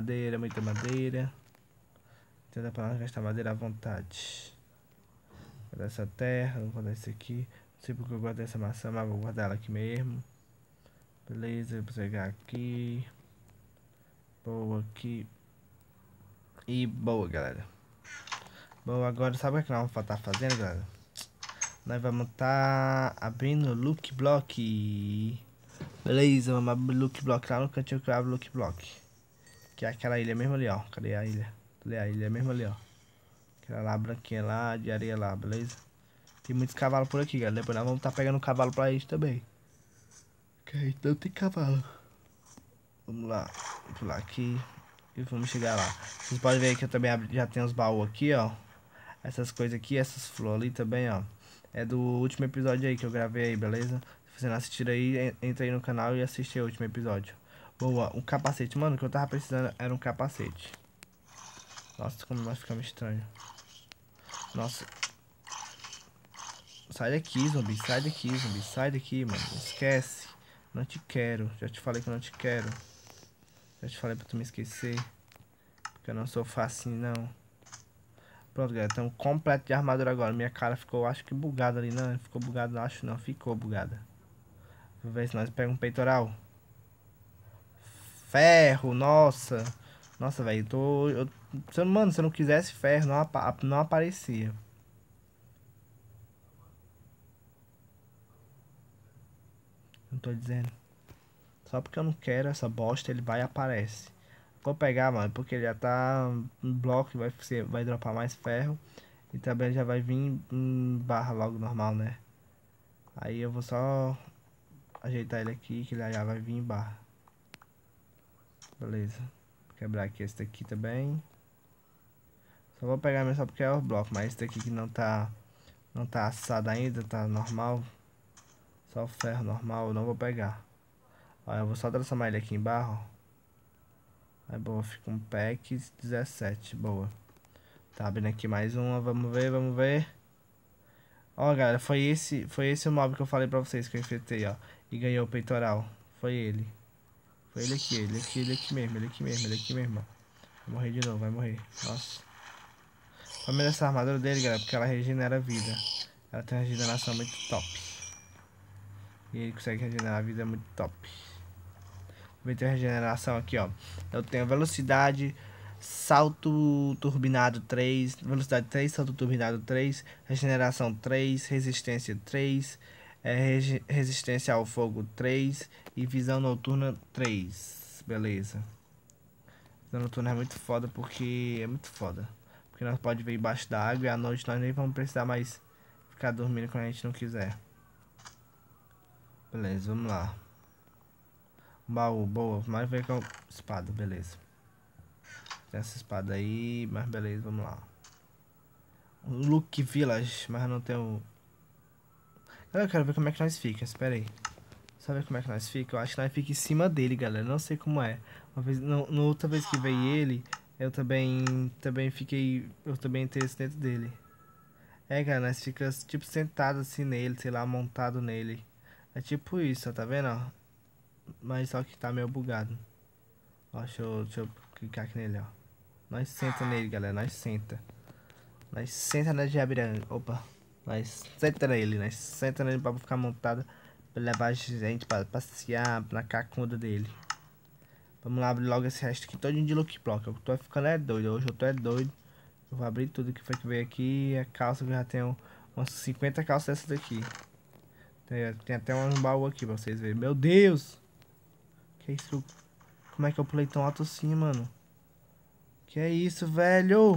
Então dá pra nós gastar madeira à vontade. Vou guardar essa terra, vou guardar isso aqui. Não sei porque eu guardei essa maçã, mas vou guardar ela aqui mesmo. Beleza, vou pegar aqui. Boa aqui. E boa, galera. Bom, agora sabe o que nós vamos estar fazendo, galera? Nós vamos estar abrindo o Lucky Block. Beleza, vamos abrir o Lucky Block lá no cantinho que eu abro o Lucky Block. Que é aquela ilha mesmo ali, ó. Cadê a ilha? Cadê a ilha mesmo ali, ó? Aquela lá branquinha lá, de areia lá, beleza? Tem muitos cavalos por aqui, galera. Depois nós vamos estar pegando um cavalo pra isso também. Ok, então tem cavalo. Vamos lá, vamos pular aqui e vamos chegar lá. Vocês podem ver que eu também já tenho os baús aqui, ó. Essas coisas aqui, essas flores ali também, ó. É do último episódio aí que eu gravei aí, beleza? Se você não assistir aí, entra aí no canal e assiste o último episódio. Boa, um capacete, mano, o que eu tava precisando era um capacete. Nossa, como nós ficamos estranhos. Nossa. Sai daqui, zumbi, sai daqui, mano. Esquece. Não te quero, já te falei que eu não te quero. Já te falei pra tu me esquecer. Porque eu não sou fácil não. Pronto, galera, estamos completo de armadura agora. Minha cara ficou, acho que bugada ali, não. Ficou bugada, não, acho não. Ficou bugada. Vou ver se nós pegamos um peitoral. Ferro, nossa. Nossa, velho, mano, se eu não quisesse ferro, não aparecia. Não tô dizendo. Só porque eu não quero essa bosta, ele vai e aparece. Vou pegar, mano, porque ele já tá em bloco, vai dropar mais ferro. E também já vai vir em barra logo normal, né? Aí eu vou só ajeitar ele aqui, que ele já vai vir em barra. Beleza. Vou quebrar aqui esse daqui também. Só vou pegar mesmo só porque é o bloco, mas esse daqui que não tá assado ainda, tá normal. Só o ferro normal, eu não vou pegar. Ó, eu vou só transformar ele aqui em barra, ó. Aí, boa, fica um pack 17, boa. Tá abrindo aqui mais uma, vamos ver. Ó, galera, foi esse o mob que eu falei pra vocês que eu enfrentei, ó. E ganhou o peitoral. Foi ele. Foi ele aqui ele aqui mesmo, ó. Vai morrer de novo, vai morrer. Nossa. Família essa armadura dele, galera, porque ela regenera a vida. Ela tem uma regeneração muito top. E ele consegue regenerar a vida muito top. Vai ter regeneração aqui, ó. Eu tenho velocidade, salto turbinado 3, velocidade 3, salto turbinado 3, regeneração 3, resistência 3, resistência ao fogo 3 e visão noturna 3. Beleza. Visão noturna é muito foda porque é muito foda. Porque nós pode ver embaixo da água e à noite nós nem vamos precisar mais ficar dormindo quando a gente não quiser. Beleza, vamos lá. Baú, boa. Mas vem com espada, beleza. Tem essa espada aí, mas beleza, vamos lá. Luke Village, mas eu não tenho... Eu quero ver como é que nós fica, espera aí. Sabe como é que nós fica? Eu acho que nós fica em cima dele, galera. Não sei como é. Uma vez, no outra vez que veio ele, eu também fiquei... Eu também entrei dentro dele. É, cara, nós fica tipo sentado assim nele, sei lá, montado nele. É tipo isso, ó, tá vendo, ó? Mas só que tá meio bugado. Ó, deixa eu clicar aqui nele, ó. Nós senta nele, galera, nós senta. Nós senta na Jabiranga. Opa. Nós senta nele, nós senta nele pra ficar montado. Pra levar a gente pra passear na cacunda dele. Vamos lá abrir logo esse resto aqui todinho de Lucky Block. Eu tô ficando é doido, hoje eu tô é doido. Eu vou abrir tudo que foi que veio aqui. A calça que eu já tenho umas 50 calças dessas daqui. Tem até um baú aqui pra vocês verem. Meu Deus! Que é isso? Como é que eu pulei tão alto assim, mano? Que é isso, velho?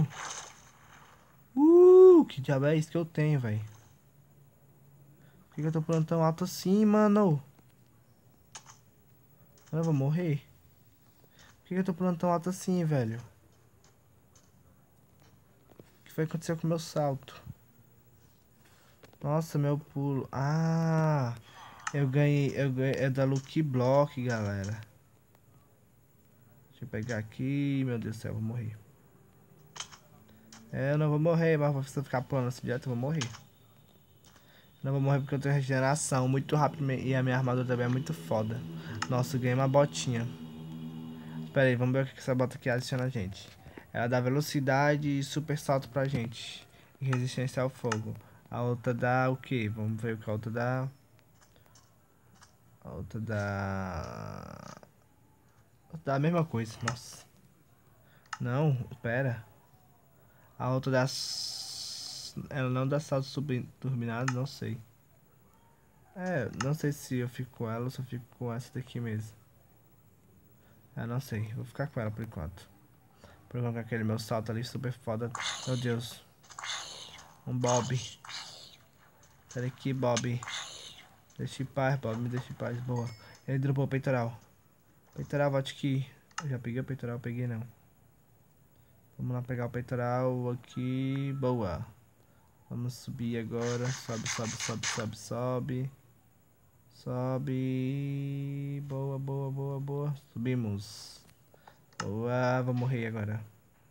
Que diabo é isso que eu tenho, velho? Por que eu tô pulando tão alto assim, mano? Eu vou morrer. Por que eu tô pulando tão alto assim, velho? O que foi que aconteceu com o meu salto? Nossa, meu pulo. Ah, eu ganhei. É da Lucky Block, galera. Deixa eu pegar aqui. Meu Deus do céu, eu vou morrer. É, eu não vou morrer, mas se eu ficar pulando assim direto, eu vou morrer. Não vou morrer porque eu tenho regeneração muito rápido e a minha armadura também é muito foda. Nossa, eu ganhei uma botinha. Pera aí, vamos ver o que essa bota aqui adiciona a gente. Ela dá velocidade e super salto pra gente. E resistência ao fogo. A outra dá o que? Vamos ver o que a outra dá. A outra dá... Dá a mesma coisa, nossa. Não, pera. A outra dá... Ela não dá salto subturbinado, não sei. É, não sei se eu fico com ela ou se eu fico com essa daqui mesmo. Ah, não sei. Vou ficar com ela por enquanto. Por enquanto com aquele meu salto ali super foda. Meu Deus. Um Bob. Sai daqui, Bob. Deixa em paz, Bob. Me deixa em paz. Boa. Ele dropou o peitoral. Peitoral, volte aqui. Eu já peguei o peitoral, peguei não. Vamos lá pegar o peitoral aqui. Boa. Vamos subir agora. Sobe, sobe, sobe, sobe, sobe. Sobe. Boa, boa, boa, boa. Subimos. Boa, vou morrer agora.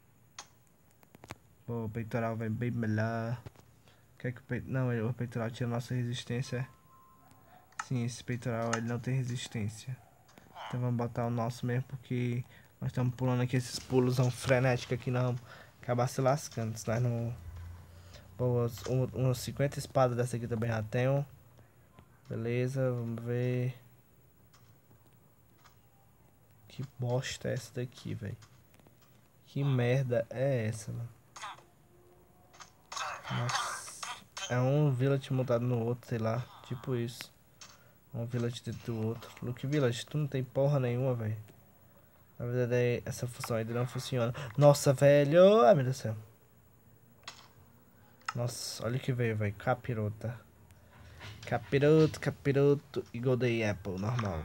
Boa, o peitoral vai bem melhor. Quer que o peitoral... Não, o peitoral tira nossa resistência. Sim, esse peitoral ele não tem resistência. Então vamos botar o nosso mesmo porque nós estamos pulando aqui esses pulos frenéticos aqui, nós vamos acabar se lascando. Se nós não... Boa, umas 50 espadas dessa aqui também já tenho. Beleza, vamos ver. Que bosta é essa daqui, velho? Que merda é essa, mano? Nossa. É um village montado no outro, sei lá. Tipo isso. Um village dentro do outro. Luke Village, tu não tem porra nenhuma, velho. Na verdade, essa função ainda não funciona. Nossa, velho. Ai, meu Deus do céu. Nossa, olha o que veio, velho. Capirota. Capiroto, capiroto e Golden Apple, normal.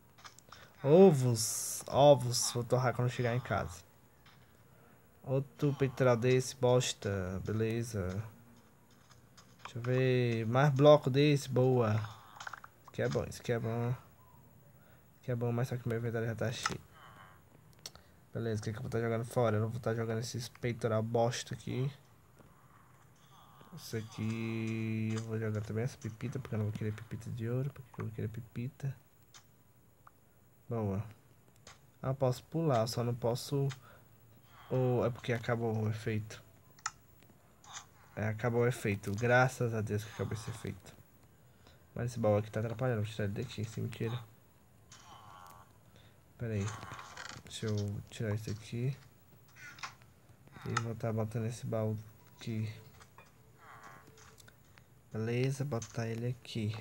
Ovos. Ovos. Vou torrar quando chegar em casa. Outro peitoral desse, bosta. Beleza. Deixa eu ver. Mais bloco desse, boa. Isso aqui é bom, isso aqui é bom. Isso aqui é bom, mas só que meu inventário já tá cheio. Beleza, o que, que eu vou estar jogando fora? Eu não vou estar jogando esses peitoral bosta aqui. Isso aqui... Eu vou jogar também essa pepita, porque eu não vou querer pepita de ouro. Porque eu vou querer pepita. Boa. Ah, eu posso pular, só não posso... Ou é porque acabou o efeito. É, acabou o efeito. Graças a Deus que acabou esse efeito. Mas esse baú aqui tá atrapalhando. Vou tirar ele daqui, sem mentira. Pera aí. Deixa eu tirar isso aqui. E vou estar botando esse baú aqui. Beleza, botar ele aqui.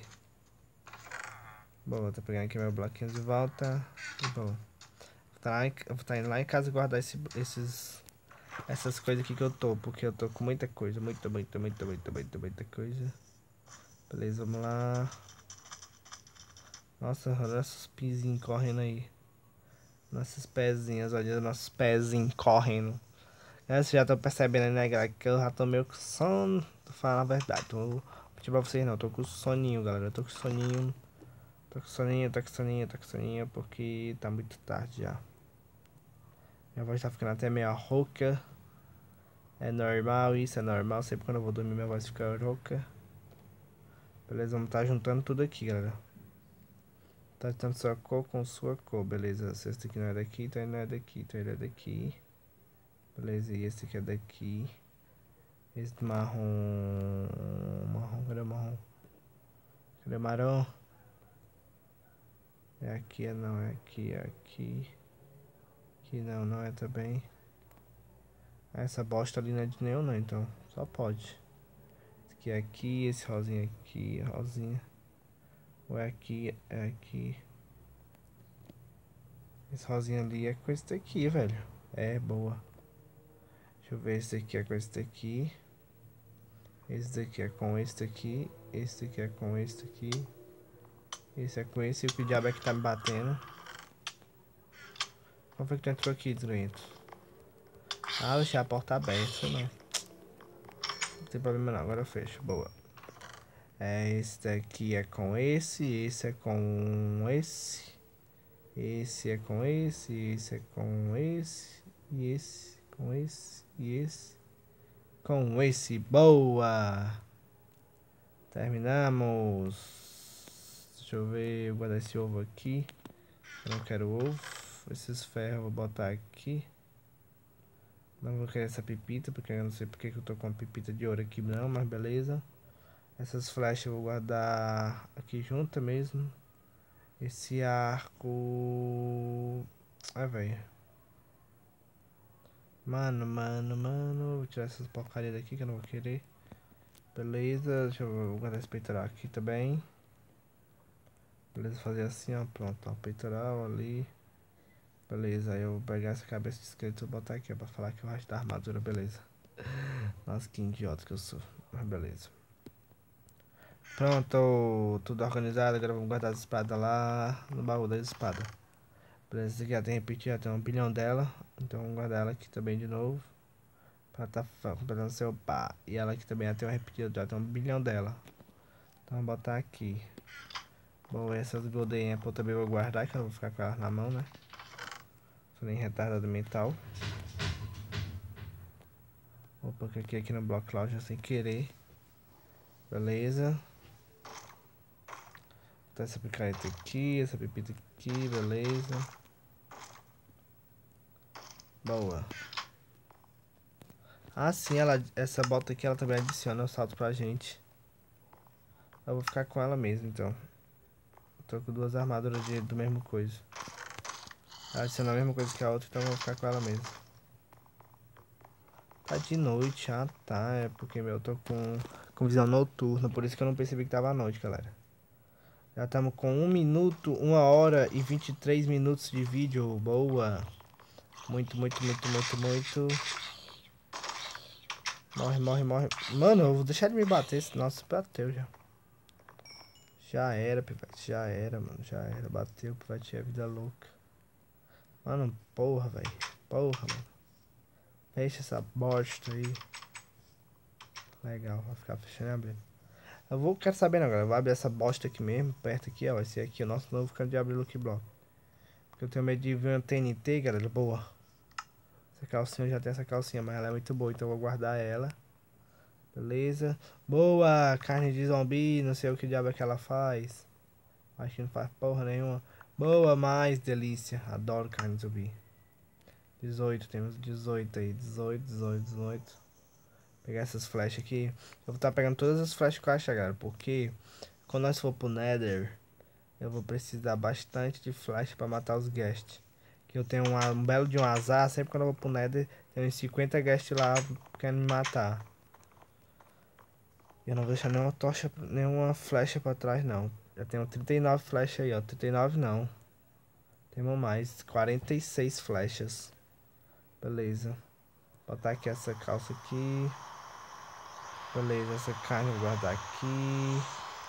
Boa, tô pegando aqui meu bloquinho de volta. E bom. Vou estar indo lá em casa e guardar essas coisas aqui que eu tô. Porque eu tô com muita coisa. Muita coisa. Beleza, vamos lá. Nossa, olha esses pizinhos correndo aí. Nossos pezinhos, olha nossos pezinhos correndo. Vocês já estão percebendo, né, galera, que eu já tô meio com sono. Tô falando a verdade. Tô pra vocês não, tô com soninho, galera. Eu tô com soninho. Tô com soninho, porque tá muito tarde já. Minha voz tá ficando até meio rouca. É normal isso, é normal. Sempre quando eu vou dormir minha voz fica rouca. Beleza, vamos tá juntando tudo aqui, galera. Tá juntando sua cor com sua cor, beleza. Se esse aqui não é daqui, então ele não é daqui, então ele é daqui. Beleza, e esse aqui é daqui. Esse marrom... cadê o marrom? Cadê o marrom? É aqui, não, é aqui, é aqui. Aqui não, não é também. Essa bosta ali não é de nenhum não, então só pode. Esse aqui é aqui, esse rosinha aqui, rosinha. Ou é aqui, é aqui. Esse rosinha ali é com esse daqui, velho. É, boa. Deixa eu ver, esse daqui é com esse daqui. Esse daqui é com esse daqui. Esse daqui é com esse daqui. Esse é com esse. E o que diabo é que tá me batendo? Como foi que tu entrou aqui dentro? Ah, deixei a porta aberta, não. Não tem problema não, agora eu fecho. Boa. Esse daqui é com esse é com esse. Esse é com esse é com esse. E esse com esse. E esse com esse. Boa! Terminamos. Deixa eu ver, eu vou guardar esse ovo aqui. Eu não quero ovo. Esses ferros eu vou botar aqui. Não vou querer essa pepita, porque eu não sei porque que eu tô com uma pepita de ouro aqui não, mas beleza. Essas flechas eu vou guardar aqui junto mesmo. Esse arco... Ah, velho. Mano. Vou tirar essas porcarias daqui que eu não vou querer. Beleza, deixa eu guardar esse peitoral aqui também. Beleza, fazer assim, ó. Pronto, ó, peitoral ali. Beleza, aí eu vou pegar essa cabeça de esqueleto e botar aqui, ó, pra falar que eu acho da armadura, beleza. Nossa, que idiota que eu sou. Mas beleza. Pronto, tudo organizado. Agora vamos guardar as espadas lá no baú das espadas. Beleza, essa aqui já tem repetido, já tem 1 bilhão dela. Então vamos guardar ela aqui também de novo. Pra tá completando seu pá. E ela aqui também já tem uma repetida, já tem 1 bilhão dela. Então vamos botar aqui. Bom, essas Golden Apple também vou guardar, que eu não vou ficar com elas na mão, né? Sou nem retardado mental. Opa, cliquei aqui no Block Launcher sem querer. Beleza. Tá essa picareta aqui, essa pepita aqui, beleza. Boa. Ah, sim, essa bota aqui ela também adiciona o salto pra gente. Eu vou ficar com ela mesmo, então. Tô com duas armaduras do mesmo coisa. Ela adiciona a mesma coisa que a outra, então eu vou ficar com ela mesmo. Tá de noite, ah tá, é porque eu tô com visão noturna, por isso que eu não percebi que tava à noite, galera. Já estamos com 1 minuto, 1 hora e 23 minutos de vídeo, boa. Muito. Morre. Mano, eu vou deixar de me bater, nossa, bateu já. Já era, pivete, já era, mano, já era, bateu, pivete, é vida louca. Mano, porra, velho, mano. Fecha essa bosta aí. Legal, vai ficar fechando e abrindo. Quero saber não, galera, eu vou abrir essa bosta aqui mesmo, perto aqui, ó, esse aqui é o nosso novo canto de abrir Lucky Block. Porque eu tenho medo de ver uma TNT, galera, boa. Essa calcinha, eu já tenho essa calcinha, mas ela é muito boa, então eu vou guardar ela. Beleza. Boa, carne de zumbi, não sei o que diabo é que ela faz. Acho que não faz porra nenhuma. Boa, mais delícia. Adoro carne de zumbi. 18, temos 18 aí. 18. Pegar essas flechas aqui. Eu vou estar pegando todas as flechas que eu achar, galera. Porque quando nós for pro Nether, eu vou precisar bastante de flecha pra matar os guests. Que eu tenho um belo de um azar. Sempre quando eu vou pro Nether, tem uns 50 guests lá querendo me matar. E eu não vou deixar nenhuma tocha, nenhuma flecha pra trás, não. Já tenho 39 flechas aí, ó. 39 não. Temos mais. 46 flechas. Beleza. Vou botar aqui essa calça aqui. Beleza, essa carne eu vou guardar aqui.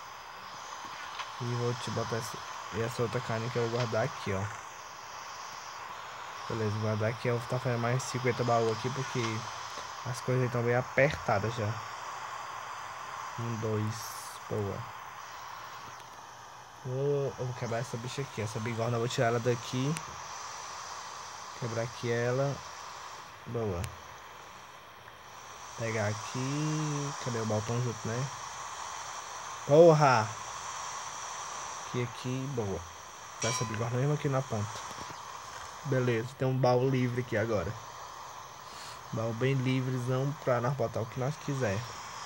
E vou te botar essa outra carne que eu vou guardar aqui, ó. Beleza, vou guardar aqui. Eu vou estar fazendo mais 50 baús aqui porque as coisas estão bem apertadas já. 1, 2, boa. Eu vou quebrar essa bicha aqui, essa bigorna. Eu vou tirar ela daqui. Quebrar aqui ela. Boa. Pegar aqui. Cadê o baltão junto, né? Porra! Aqui, boa. Tá essa bigorna mesmo aqui na ponta. Beleza, tem um baú livre aqui agora. Baú bem livrezão pra nós botar o que nós quiser.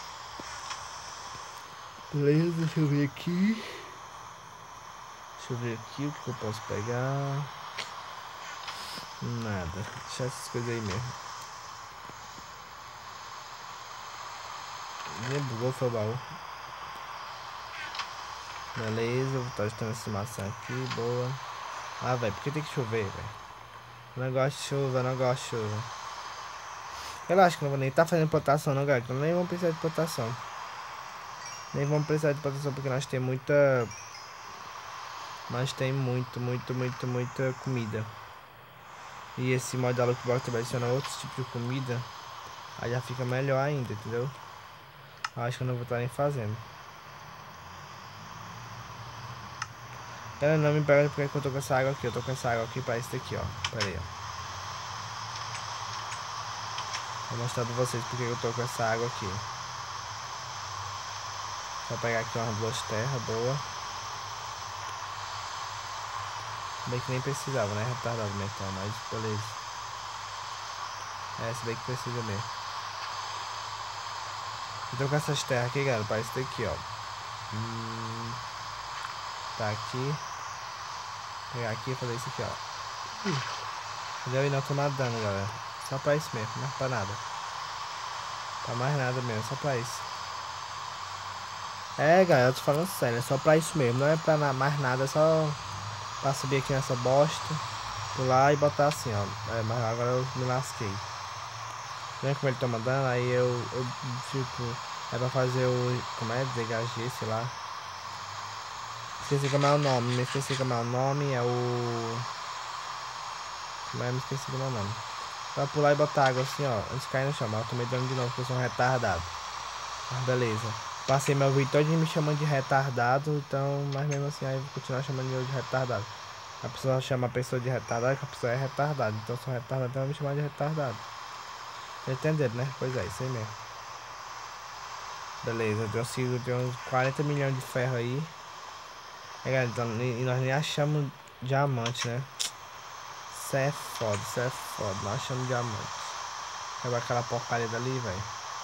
Beleza, deixa eu ver aqui. Deixa eu ver aqui o que eu posso pegar. Nada. Deixa essas coisas aí mesmo. Bugou foi o baú. Beleza, vou estar testando essa maçã aqui, boa. Ah, velho, por que tem que chover, velho? Eu não gosto de chuva, eu não gosto de chuva. Relaxa que não vou nem estar fazendo plantação não, galera. Nem vamos precisar de plantação. Nem vamos precisar de plantação porque nós temos muita... Nós temos muita comida. E esse mod da Lootbox também adiciona outros tipos de comida. Aí já fica melhor ainda, entendeu? Acho que eu não vou estar nem fazendo. Ela não me pergunta porque eu tô com essa água aqui. Eu tô com essa água aqui pra isso daqui, ó. Pera aí, ó. Vou mostrar pra vocês porque eu tô com essa água aqui. Só pegar aqui umas 2 terras, boa. Bem que nem precisava, né? Retardado mesmo, então, mas beleza. É essa daí que precisa mesmo. Então com essas terras aqui, galera, pra isso daqui, ó. Tá aqui. Pegar aqui e fazer isso aqui, ó. Entendeu? E não tomar dano, galera. Só pra isso mesmo, não é pra nada. Pra mais nada mesmo, só pra isso. É, galera, eu tô falando sério, é só pra isso mesmo. Não é pra mais nada, é só pra subir aqui nessa bosta, pular e botar assim, ó. É, mas agora eu me lasquei. Vem como ele toma dano, aí eu tipo, é pra fazer o, como é, DHG, sei lá. Esqueci como é o nome, me esqueci como é o nome, é o... Como é, me esqueci como é o nome. Pra pular e botar água assim, ó, antes de cair no chão, mas eu tomei dano de novo porque eu sou um retardado. Mas beleza. Passei meu vídeo todo me chamando de retardado, então, mas mesmo assim aí eu vou continuar chamando eu de retardado. A pessoa chama a pessoa de retardado, que a pessoa é retardada, então eu sou retardado, então vai me chamar de retardado. Tá entendendo, né? Pois é, isso aí mesmo. Beleza, eu tenho uns 40 milhões de ferro aí. É, galera, então, e nós nem achamos diamante, né? Isso é foda, nós achamos diamante. Quebra aquela porcaria dali, velho.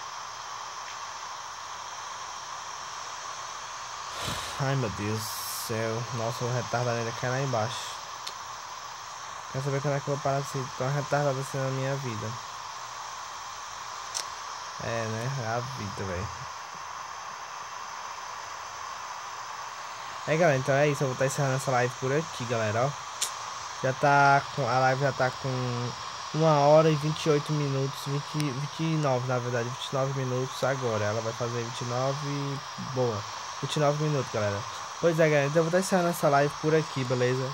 Ai, meu Deus do céu. Nossa, o retardado ainda cai lá embaixo. Quer saber quando é que eu vou parar de ser tão retardado assim na minha vida? É, né? É a vida, velho. É, galera, então é isso. Eu vou estar encerrando essa live por aqui, galera, ó. Já tá com... A live já tá com 1 hora e 28 minutos. 29, na verdade. 29 minutos agora. Ela vai fazer 29... Boa. 29 minutos, galera. Pois é, galera. Então eu vou estar encerrando essa live por aqui, beleza?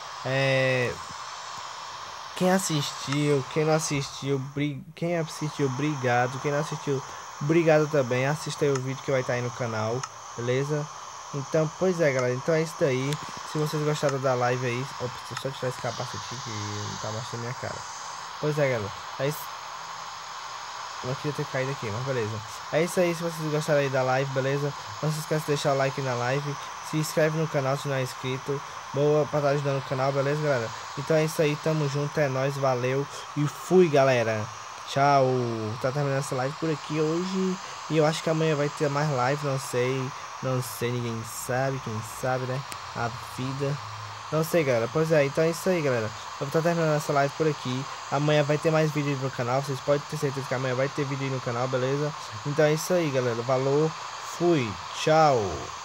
Quem assistiu, quem não assistiu, quem assistiu, obrigado. Quem não assistiu, obrigado também. Assista aí o vídeo que vai estar aí no canal, beleza? Então, pois é, galera. Então é isso daí. Se vocês gostaram da live aí... Opa, deixa eu só tirar esse capacete aqui que não tá mostrando minha cara. Pois é, galera. É isso. Não queria ter caído aqui, mas beleza. É isso aí, se vocês gostaram aí da live, beleza? Não se esqueça de deixar o like na live. Se inscreve no canal se não é inscrito. Boa pra estar ajudando o canal, beleza, galera? Então é isso aí, tamo junto, é nóis, valeu. E fui, galera. Tchau. Tá terminando essa live por aqui hoje. E eu acho que amanhã vai ter mais live, não sei. Não sei, ninguém sabe, quem sabe, né? A vida. Não sei, galera. Pois é, então é isso aí, galera. Eu vou estar terminando essa live por aqui. Amanhã vai ter mais vídeos no canal. Vocês podem ter certeza que amanhã vai ter vídeo aí no canal, beleza? Então é isso aí, galera. Valeu, fui, tchau.